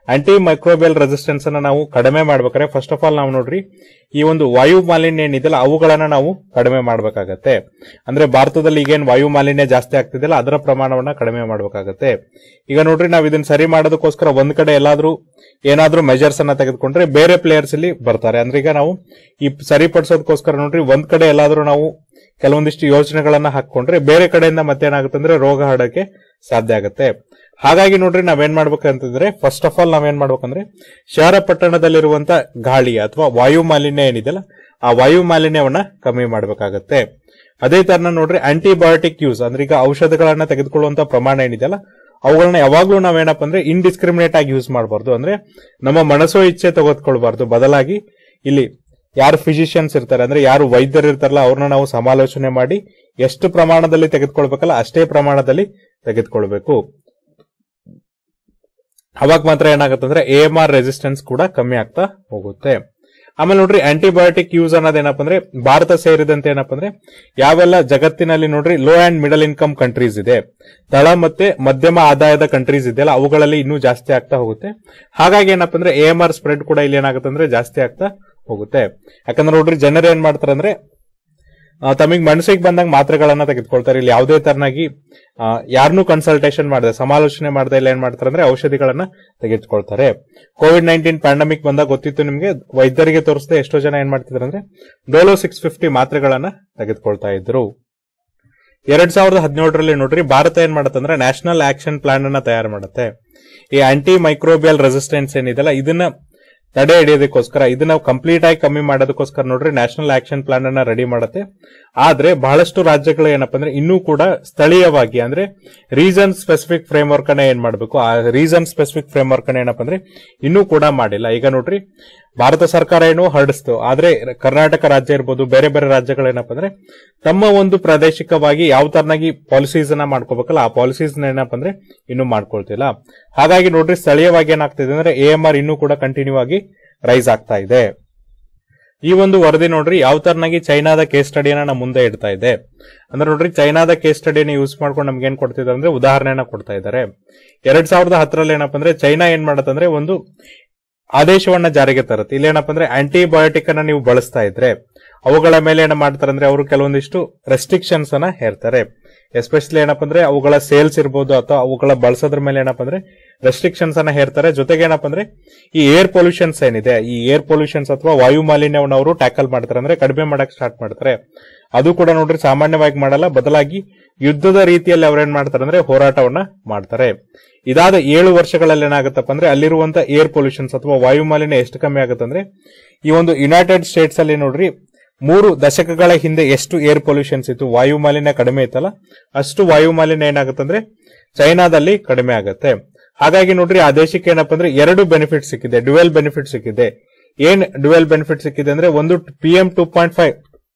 ಆಂಟಿ ಮೈಕ್ರೋಬಿಯಲ್ ರೆಸಿಸ್ಟೆನ್ಸ್ ಅನ್ನ ನಾವು ಕಡಿಮೆ ಮಾಡ್ಬೇಕಾದ್ರೆ ಫಸ್ಟ್ ಆಫ್ ಆಲ್ ನಾವು ನೋಡ್ರಿ ಈ ಒಂದು ವಾಯು ಮಾಲಿನ್ಯ ಏನಿದೆಯಲ್ಲ ಅವುಗಳನ್ನ ನಾವು ಕಡಿಮೆ ಮಾಡಬೇಕಾಗತ್ತೆ. ಅಂದ್ರೆ ಭಾರತದಲ್ಲಿ ಈಗೇನ್ ವಾಯು ಮಾಲಿನ್ಯ ಜಾಸ್ತಿ ಆಗ್ತಿದೆಯಲ್ಲ ಅದರ ಪ್ರಮಾಣವನ್ನ ಕಡಿಮೆ ಮಾಡಬೇಕಾಗತ್ತೆ. ಈಗ ನೋಡ್ರಿ ನಾವು ಇದನ್ನ ಸರಿ ಮಾಡೋದಕ್ಕೋಸ್ಕರ ಒಂದ್ ಕಡೆ ಎಲ್ಲಾದ್ರೂ ಏನಾದ್ರೂ ಮೆಜರ್ಸ್ ಅನ್ನ ತೆಗೆದುಕೊಂಡ್ರೆ ಬೇರೆ ಪ್ಲೇಯರ್ಸ್ ಇಲ್ಲಿ ಬರ್ತಾರೆ. ಅಂದ್ರೆ ಈಗ ನಾವು ಈ ಸರಿಪಡಿಸೋದಕ್ಕೋಸ್ಕರ ನೋಡ್ರಿ ಒಂದ್ ಕಡೆ ಎಲ್ಲಾದ್ರೂ ನಾವು ಕೆಲವೊಂದಿಷ್ಟು ಯೋಜನೆಗಳನ್ನ ಹಾಕೊಂಡ್ರೆ ಬೇರೆ ಕಡೆಯಿಂದ ಮತ್ತೇನಾಗುತ್ತೆ ಅಂದ್ರೆ ರೋಗ ಹರಡಕ್ಕೆ ಸಾಧ್ಯ ಆಗುತ್ತೆ. ಹಾಗಾಗಿ ನೋಡ್ರಿ ನಾವೇನ್ ಮಾಡ್ಬೇಕಂತಂದ್ರೆ ಫಸ್ಟ್ ಆಫ್ ಆಲ್ ನಾವೇನ್ ಮಾಡ್ಬೇಕಂದ್ರೆ ಶಹರ ಪಟ್ಟಣದಲ್ಲಿರುವಂತ ಗಾಳಿ ಅಥವಾ ವಾಯು ಮಾಲಿನ್ಯ ಏನಿದೆಯಲ್ಲ ಆ ವಾಯು ಮಾಲಿನ್ಯವನ್ನ ಕಮ್ಮಿ ಮಾಡಬೇಕಾಗತ್ತೆ. ಅದೇ ತರ ನೋಡ್ರಿ ಆಂಟಿಬಯೋಟಿಕ್ ಯೂಸ್ ಅಂದ್ರೆ ಈಗ ಔಷಧಗಳನ್ನ ತೆಗೆದುಕೊಳ್ಳುವಂತ ಪ್ರಮಾಣ ಏನಿದೆಯಲ್ಲ ಅವುಗಳನ್ನ ಯಾವಾಗ್ಲೂ ನಾವೇನಪ್ಪ ಅಂದ್ರೆ ಇನ್ಡಿಸ್ಕ್ರಿಮಿನೇಟ್ ಆಗಿ ಯೂಸ್ ಮಾಡಬಾರ್ದು. ಅಂದ್ರೆ ನಮ್ಮ ಮನಸ್ಸೋ ಇಚ್ಛೆ ತೆಗೆದುಕೊಳ್ಬಾರ್ದು. ಬದಲಾಗಿ ಇಲ್ಲಿ ಯಾರು ಫಿಸಿಷಿಯನ್ಸ್ ಇರ್ತಾರೆ ಅಂದ್ರೆ ಯಾರು ವೈದ್ಯರು ಇರ್ತಾರಲ್ಲ ಅವ್ರನ್ನ ನಾವು ಸಮಾಲೋಚನೆ ಮಾಡಿ ಎಷ್ಟು ಪ್ರಮಾಣದಲ್ಲಿ ತೆಗೆದುಕೊಳ್ಬೇಕಲ್ಲ ಅಷ್ಟೇ ಪ್ರಮಾಣದಲ್ಲಿ ತೆಗೆದುಕೊಳ್ಬೇಕು. ಅವಾಗ ಮಾತ್ರ ಏನಾಗುತ್ತಂದ್ರೆ ಎ ಎಂ ಆರ್ ರೆಸಿಸ್ಟೆನ್ಸ್ ಕೂಡ ಕಮ್ಮಿ ಆಗ್ತಾ ಹೋಗುತ್ತೆ. ಆಮೇಲೆ ನೋಡ್ರಿ ಆಂಟಿಬಯೋಟಿಕ್ ಯೂಸ್ ಅನ್ನೋದೇನಪ್ಪ ಅಂದ್ರೆ ಭಾರತ ಸೇರಿದಂತೆ ಏನಪ್ಪ ಅಂದ್ರೆ ಯಾವೆಲ್ಲ ಜಗತ್ತಿನಲ್ಲಿ ನೋಡ್ರಿ low and middle income countries ಇದೆ, ತಳ ಮತ್ತೆ ಮಧ್ಯಮ ಆದಾಯದ ಕಂಟ್ರೀಸ್ ಇದೆಯಲ್ಲ ಅವುಗಳಲ್ಲಿ ಇನ್ನೂ ಜಾಸ್ತಿ ಆಗ್ತಾ ಹೋಗುತ್ತೆ. ಹಾಗಾಗಿ ಏನಪ್ಪ ಅಂದ್ರೆ ಎ ಎಂ ಆರ್ ಸ್ಪ್ರೆಡ್ ಕೂಡ ಇಲ್ಲಿ ಏನಾಗುತ್ತೆ ಅಂದ್ರೆ ಜಾಸ್ತಿ ಆಗ್ತಾ ಹೋಗುತ್ತೆ. ಯಾಕಂದ್ರೆ ನೋಡ್ರಿ ಜನರು ಏನ್ ಮಾಡ್ತಾರೆ ಅಂದ್ರೆ ತಮಗೆ ಮನಸ್ಸಿಗೆ ಬಂದಾಗ ಮಾತ್ರೆಗಳನ್ನ ತೆಗೆದುಕೊಳ್ತಾರೆ. ಇಲ್ಲಿ ಯಾವುದೇ ತರನಾಗಿ ಯಾರನ್ನೂ ಕನ್ಸಲ್ಟೇಷನ್ ಮಾಡದೆ ಸಮಾಲೋಚನೆ ಮಾಡದೆ ಇಲ್ಲ ಏನ್ ಮಾಡ್ತಾರೆ ಅಂದ್ರೆ ಔಷಧಿಗಳನ್ನ ತೆಗೆದುಕೊಳ್ತಾರೆ. ಕೋವಿಡ್ ನೈನ್ಟೀನ್ ಪ್ಯಾಂಡಮಿಕ್ ಬಂದಾಗ ಗೊತ್ತಿತ್ತು ನಿಮ್ಗೆ, ವೈದ್ಯರಿಗೆ ತೋರಿಸದೆ ಎಷ್ಟೋ ಜನ ಏನ್ ಮಾಡ್ತಿದ್ರು ಅಂದ್ರೆ ಡೋಲೋ ಸಿಕ್ಸ್ ಫಿಫ್ಟಿ ಮಾತ್ರೆಗಳನ್ನ ತೆಗೆದುಕೊಳ್ತಾ ಇದ್ರು. ಎರಡ್ ಸಾವಿರದ ಹದಿನೇಳರಲ್ಲಿ ನೋಡ್ರಿ ಭಾರತ ಏನ್ ಮಾಡತ್ತಂದ್ರೆ ನ್ಯಾಷನಲ್ ಆಕ್ಷನ್ ಪ್ಲಾನ್ ಅನ್ನ ತಯಾರು ಮಾಡುತ್ತೆ. ಈ ಆಂಟಿ ಮೈಕ್ರೋಬಿಯಲ್ ರೆಸಿಸ್ಟೆನ್ಸ್ ಏನಿದೆಲ್ಲ ಇದನ್ನ ತಡೆ ಹಿಡಿಯೋದಕ್ಕೋಸ್ಕರ ಇದನ್ನ ಕಂಪ್ಲೀಟ್ ಆಗಿ ಕಮ್ಮಿ ಮಾಡೋದಕ್ಕೋಸ್ಕರ ನೋಡ್ರಿ ನ್ಯಾಷನಲ್ ಆಕ್ಷನ್ ಪ್ಲಾನ್ ಅನ್ನ ರೆಡಿ ಮಾಡುತ್ತೆ. ಆದ್ರೆ ಬಹಳಷ್ಟು ರಾಜ್ಯಗಳು ಏನಪ್ಪಾ ಅಂದ್ರೆ ಇನ್ನೂ ಕೂಡ ಸ್ಥಳೀಯವಾಗಿ ಅಂದ್ರೆ ರೀಸನ್ ಸ್ಪೆಸಿಫಿಕ್ ಫ್ರೇಮ್ ವರ್ಕ್ ಅನ್ನ ಏನ್ ಮಾಡಬೇಕು ಆ ರೀಸನ್ ಸ್ಪೆಸಿಫಿಕ್ ಫ್ರೇಮ್ ವರ್ಕ್ ಅನ್ನ ಏನಪ್ಪಾ ಅಂದ್ರೆ ಇನ್ನೂ ಕೂಡ ಮಾಡಿಲ್ಲ. ಈಗ ನೋಡ್ರಿ ಭಾರತ ಸರ್ಕಾರ ಏನು ಹೊರಡಿಸ್ತು, ಆದ್ರೆ ಕರ್ನಾಟಕ ರಾಜ್ಯ ಇರ್ಬೋದು ಬೇರೆ ಬೇರೆ ರಾಜ್ಯಗಳು ಏನಪ್ಪಾ ಅಂದ್ರೆ ತಮ್ಮ ಒಂದು ಪ್ರಾದೇಶಿಕವಾಗಿ ಯಾವ ತರನಾಗಿ ಪಾಲಿಸೀಸ್ ಅನ್ನ ಮಾಡ್ಕೋಬೇಕಲ್ಲ ಆ ಪಾಲಿಸೀಸ್ ಏನಪ್ಪಾ ಅಂದ್ರೆ ಇನ್ನೂ ಮಾಡ್ಕೊಳ್ತಿಲ್ಲ. ಹಾಗಾಗಿ ನೋಡ್ರಿ ಸ್ಥಳೀಯವಾಗಿ ಏನಾಗ್ತಿದೆ ಅಂದ್ರೆ ಎ ಎಂ ಆರ್ ಇನ್ನೂ ಕೂಡ ಕಂಟಿನ್ಯೂ ಆಗಿ ರೈಸ್ ಆಗ್ತಾ ಇದೆ. ಈ ಒಂದು ವರದಿ ನೋಡ್ರಿ ಯಾವ ತರನಾಗಿ ಚೈನಾದ ಕೇಸ್ ಸ್ಟಡಿಯನ್ನ ನಮ್ಮ ಮುಂದೆ ಇಡ್ತಾ ಇದೆ ಅಂದ್ರೆ ನೋಡ್ರಿ ಚೈನಾದ ಕೇಸ್ ಸ್ಟಡಿಯನ್ನು ಯೂಸ್ ಮಾಡ್ಕೊಂಡು ನಮ್ಗೆ ಏನ್ ಕೊಡ್ತಿದ್ದಾರೆ ಅಂದ್ರೆ ಉದಾಹರಣೆಯನ್ನ ಕೊಡ್ತಾ ಇದ್ದಾರೆ. ಎರಡ್ ಸಾವಿರದ ಹತ್ತರಲ್ಲಿ ಏನಪ್ಪಾ ಅಂದ್ರೆ ಚೈನಾ ಏನ್ ಮಾಡತ್ತಂದ್ರೆ ಒಂದು ಆದೇಶವನ್ನ ಜಾರಿಗೆ ತರುತ್ತೆ. ಇಲ್ಲಿ ಏನಪ್ಪಾ ಅಂದ್ರೆ ಆಂಟಿಬಯೋಟಿಕ್ ಅನ್ನ ನೀವು ಬಳಸ್ತಾ ಇದ್ರೆ ಅವುಗಳ ಮೇಲೆ ಏನ ಮಾಡ್ತಾರೆ ಅಂದ್ರೆ ಅವರು ಕೆಲವೊಂದಿಷ್ಟು ರೆಸ್ಟ್ರಿಕ್ಷನ್ಸ್ ಅನ್ನ ಹೇರ್ತಾರೆ. ಎಸ್ಪೆಷಲಿ ಏನಪ್ಪಾ ಅಂದ್ರೆ ಅವುಗಳ ಸೇಲ್ಸ್ ಇರ್ಬೋದು ಅಥವಾ ಅವುಗಳ ಬಳಸೋದ್ರ ಮೇಲೆ ಏನಪ್ಪಾ ಅಂದ್ರೆ ರೆಸ್ಟ್ರಿಕ್ಷನ್ಸ್ ಅನ್ನ ಹೇರ್ತಾರೆ. ಜೊತೆಗೆ ಏನಪ್ಪಾ ಅಂದ್ರೆ ಈ ಏರ್ ಪೊಲ್ಯೂಷನ್ಸ್ ಏನಿದೆ ಈ ಏರ್ ಪೊಲ್ಯೂಷನ್ಸ್ ಅಥವಾ ವಾಯು ಮಾಲಿನ್ಯವನ್ನು ಅವರು ಟ್ಯಾಕಲ್ ಮಾಡ್ತಾರೆ ಅಂದ್ರೆ ಕಡಿಮೆ ಮಾಡಕ್ ಸ್ಟಾರ್ಟ್ ಮಾಡ್ತಾರೆ. ಅದು ಕೂಡ ನೋಡ್ರಿ ಸಾಮಾನ್ಯವಾಗಿ ಮಾಡಲ್ಲ, ಬದಲಾಗಿ ಯುದ್ಧದ ರೀತಿಯಲ್ಲಿ ಅವ್ರೇನ್ ಮಾಡ್ತಾರೆ ಅಂದ್ರೆ ಹೋರಾಟವನ್ನ ಮಾಡ್ತಾರೆ. ಇದಾದ ಏಳು ವರ್ಷಗಳಲ್ಲಿ ಏನಾಗುತ್ತಪ್ಪ ಅಂದ್ರೆ ಅಲ್ಲಿರುವಂತ ಏರ್ ಪೊಲ್ಯೂಷನ್ಸ್ ಅಥವಾ ವಾಯು ಮಾಲಿನ್ಯ ಎಷ್ಟು ಕಮ್ಮಿ ಆಗುತ್ತೆ ಅಂದ್ರೆ ಈ ಒಂದು ಯುನೈಟೆಡ್ ಸ್ಟೇಟ್ಸ್ ಅಲ್ಲಿ ನೋಡ್ರಿ ಮೂರು ದಶಕಗಳ ಹಿಂದೆ ಎಷ್ಟು ಏರ್ ಪೊಲ್ಯೂಷನ್ಸ್ ಇತ್ತು, ವಾಯು ಮಾಲಿನ್ಯ ಕಡಿಮೆ ಇತ್ತಲ್ಲ ಅಷ್ಟು ವಾಯು ಮಾಲಿನ್ಯ ಏನಾಗುತ್ತೆ ಅಂದ್ರೆ ಚೈನಾದಲ್ಲಿ ಕಡಿಮೆ ಆಗುತ್ತೆ. ಹಾಗಾಗಿ ನೋಡ್ರಿ ಆ ದೇಶಕ್ಕೆ ಏನಪ್ಪಾ ಅಂದ್ರೆ ಎರಡು ಬೆನಿಫಿಟ್ ಸಿಕ್ಕಿದೆ, ಡ್ಯುವೆಲ್ ಬೆನಿಫಿಟ್ ಸಿಕ್ಕಿದೆ. ಏನ್ ಡ್ಯುವೆಲ್ ಬೆನಿಫಿಟ್ ಸಿಕ್ಕಿದೆ ಅಂದ್ರೆ ಒಂದು P M two point five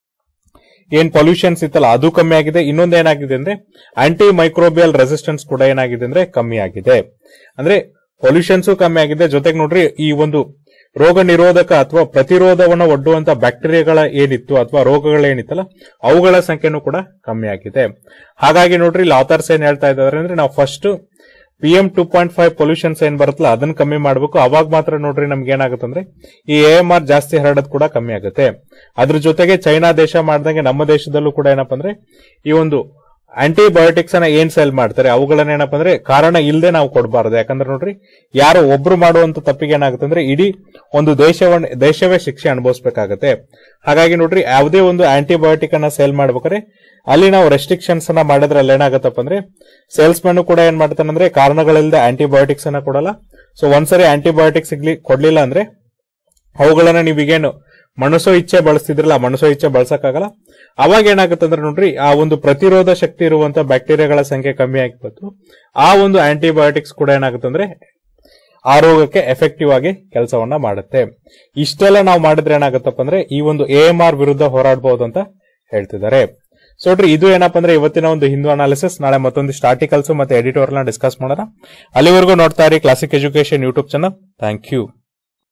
ಏನ್ ಪೊಲ್ಯೂಷನ್ಸ್ ಇತ್ತಲ್ಲ ಅದು ಕಮ್ಮಿ ಆಗಿದೆ. ಇನ್ನೊಂದು ಏನಾಗಿದೆ ಅಂದ್ರೆ ಆಂಟಿ ಮೈಕ್ರೋಬಿಯಲ್ ರೆಸಿಸ್ಟೆನ್ಸ್ ಕೂಡ ಏನಾಗಿದೆ ಅಂದ್ರೆ ಕಮ್ಮಿ ಆಗಿದೆ. ಅಂದ್ರೆ ಪೊಲ್ಯೂಷನ್ಸ್ ಕಮ್ಮಿ ಆಗಿದೆ, ಜೊತೆಗೆ ನೋಡ್ರಿ ಈ ಒಂದು ರೋಗ ನಿರೋಧಕ ಅಥವಾ ಪ್ರತಿರೋಧವನ್ನು ಒಡ್ಡುವಂತ ಬ್ಯಾಕ್ಟೀರಿಯಾಗಳ ಏನಿತ್ತು ಅಥವಾ ರೋಗಗಳೇನಿತ್ತಲ್ಲ ಅವುಗಳ ಸಂಖ್ಯೆನೂ ಕೂಡ ಕಮ್ಮಿ ಆಗಿದೆ. ಹಾಗಾಗಿ ನೋಡ್ರಿ ಲಾಥರ್ಸ್ ಏನ್ ಹೇಳ್ತಾ ಇದ್ದಾರೆ ಅಂದ್ರೆ ನಾವು first P M two point five pollutions ಏನ್ ಬರುತ್ತಲ್ಲ ಅದನ್ನ ಕಮ್ಮಿ ಮಾಡಬೇಕು. ಅವಾಗ ಮಾತ್ರ ನೋಡ್ರಿ ನಮ್ಗೆ ಏನಾಗುತ್ತೆ ಅಂದ್ರೆ ಈ ಎ ಎಂ ಆರ್ ಜಾಸ್ತಿ ಹರಡೋದು ಕೂಡ ಕಮ್ಮಿ ಆಗುತ್ತೆ. ಅದ್ರ ಜೊತೆಗೆ ಚೈನಾ ದೇಶ ಮಾಡ್ದಂಗೆ ನಮ್ಮ ದೇಶದಲ್ಲೂ ಕೂಡ ಏನಪ್ಪಾ ಅಂದ್ರೆ ಈ ಒಂದು ಆಂಟಿಬಯೋಟಿಕ್ಸ್ ಅನ್ನ ಏನ್ ಸೇಲ್ ಮಾಡ್ತಾರೆ ಅವುಗಳನ್ನ ಏನಪ್ಪಾ ಅಂದ್ರೆ ಕಾರಣ ಇಲ್ಲದೆ ನಾವು ಕೊಡಬಾರದು. ಯಾಕಂದ್ರೆ ನೋಡ್ರಿ ಯಾರೋ ಒಬ್ರು ಮಾಡುವಂತ ತಪ್ಪಿಗೆ ಏನಾಗುತ್ತೆ ಅಂದ್ರೆ ಇಡೀ ಒಂದು ದೇಶವನ್ನ ದೇಶವೇ ಶಿಕ್ಷೆ ಅನುಭವಿಸಬೇಕಾಗತ್ತೆ. ಹಾಗಾಗಿ ನೋಡ್ರಿ ಯಾವುದೇ ಒಂದು ಆಂಟಿಬಯೋಟಿಕ್ ಅನ್ನ ಸೇಲ್ ಮಾಡ್ಬೇಕಾದ್ರೆ ಅಲ್ಲಿ ನಾವು ರೆಸ್ಟ್ರಿಕ್ಷನ್ಸ್ ಅನ್ನ ಮಾಡಿದ್ರೆ ಅಲ್ಲಿ ಏನಾಗತ್ತಪ್ಪ ಅಂದ್ರೆ ಸೇಲ್ಸ್ ಮ್ಯಾನ್ ಕೂಡ ಏನ್ ಮಾಡ್ತಾನಂದ್ರೆ ಕಾರಣಗಳಿಲ್ಲದೆ ಆಂಟಿಬಯೋಟಿಕ್ಸ್ ಅನ್ನ ಕೊಡಲ್ಲ. ಸೊ ಒಂದ್ಸರಿ ಆಂಟಿಬಯೋಟಿಕ್ಸ್ ಸಿಗ್ಲಿ ಕೊಡ್ಲಿಲ್ಲ ಅಂದ್ರೆ ಅವುಗಳನ್ನ ನೀವೀಗೇನು ಮನಸೋ ಇಚ್ಛೆ ಬಳಸ್ತಿದ್ರಲ್ಲ ಮನಸೋ ಇಚ್ಛೆ ಬಳಸಕ್ಕಾಗಲ್ಲ. ಅವಾಗ ಏನಾಗುತ್ತೆ ಅಂದ್ರೆ ನೋಡ್ರಿ ಆ ಒಂದು ಪ್ರತಿರೋಧ ಶಕ್ತಿ ಇರುವಂತ ಬ್ಯಾಕ್ಟೀರಿಯಾಗಳ ಸಂಖ್ಯೆ ಕಮ್ಮಿ ಆಗಿತ್ತು. ಆ ಒಂದು ಆಂಟಿಬಯೋಟಿಕ್ಸ್ ಕೂಡ ಏನಾಗುತ್ತೆ ಅಂದ್ರೆ ಆರೋಗ್ಯಕ್ಕೆ ಎಫೆಕ್ಟಿವ್ ಆಗಿ ಕೆಲಸವನ್ನ ಮಾಡುತ್ತೆ. ಇಷ್ಟೆಲ್ಲ ನಾವು ಮಾಡಿದ್ರೆ ಏನಾಗುತ್ತಪ್ಪ ಅಂದ್ರೆ ಈ ಒಂದು ಎ ಎಂ ಆರ್ ವಿರುದ್ಧ ಹೋರಾಡಬಹುದು ಅಂತ ಹೇಳ್ತಿದ್ದಾರೆ. ಸೊ ನೋಡ್ರಿ ಇದು ಏನಪ್ಪಾ ಅಂದ್ರೆ ಇವತ್ತಿನ ಒಂದು ಹಿಂದೂ ಅನಾಲಿಸಿಸ್. ನಾಳೆ ಮತ್ತೊಂದಿಷ್ಟು ಆರ್ಟಿಕಲ್ಸ್ ಮತ್ತೆ ಎಡಿಟೋರಿಯಲ್ ನ ಡಿಸ್ಕಸ್ ಮಾಡೋಣ. ಅಲ್ಲಿವರೆಗೂ ನೋಡ್ತಾ ಇರಿ classic education YouTube channel. Thank you.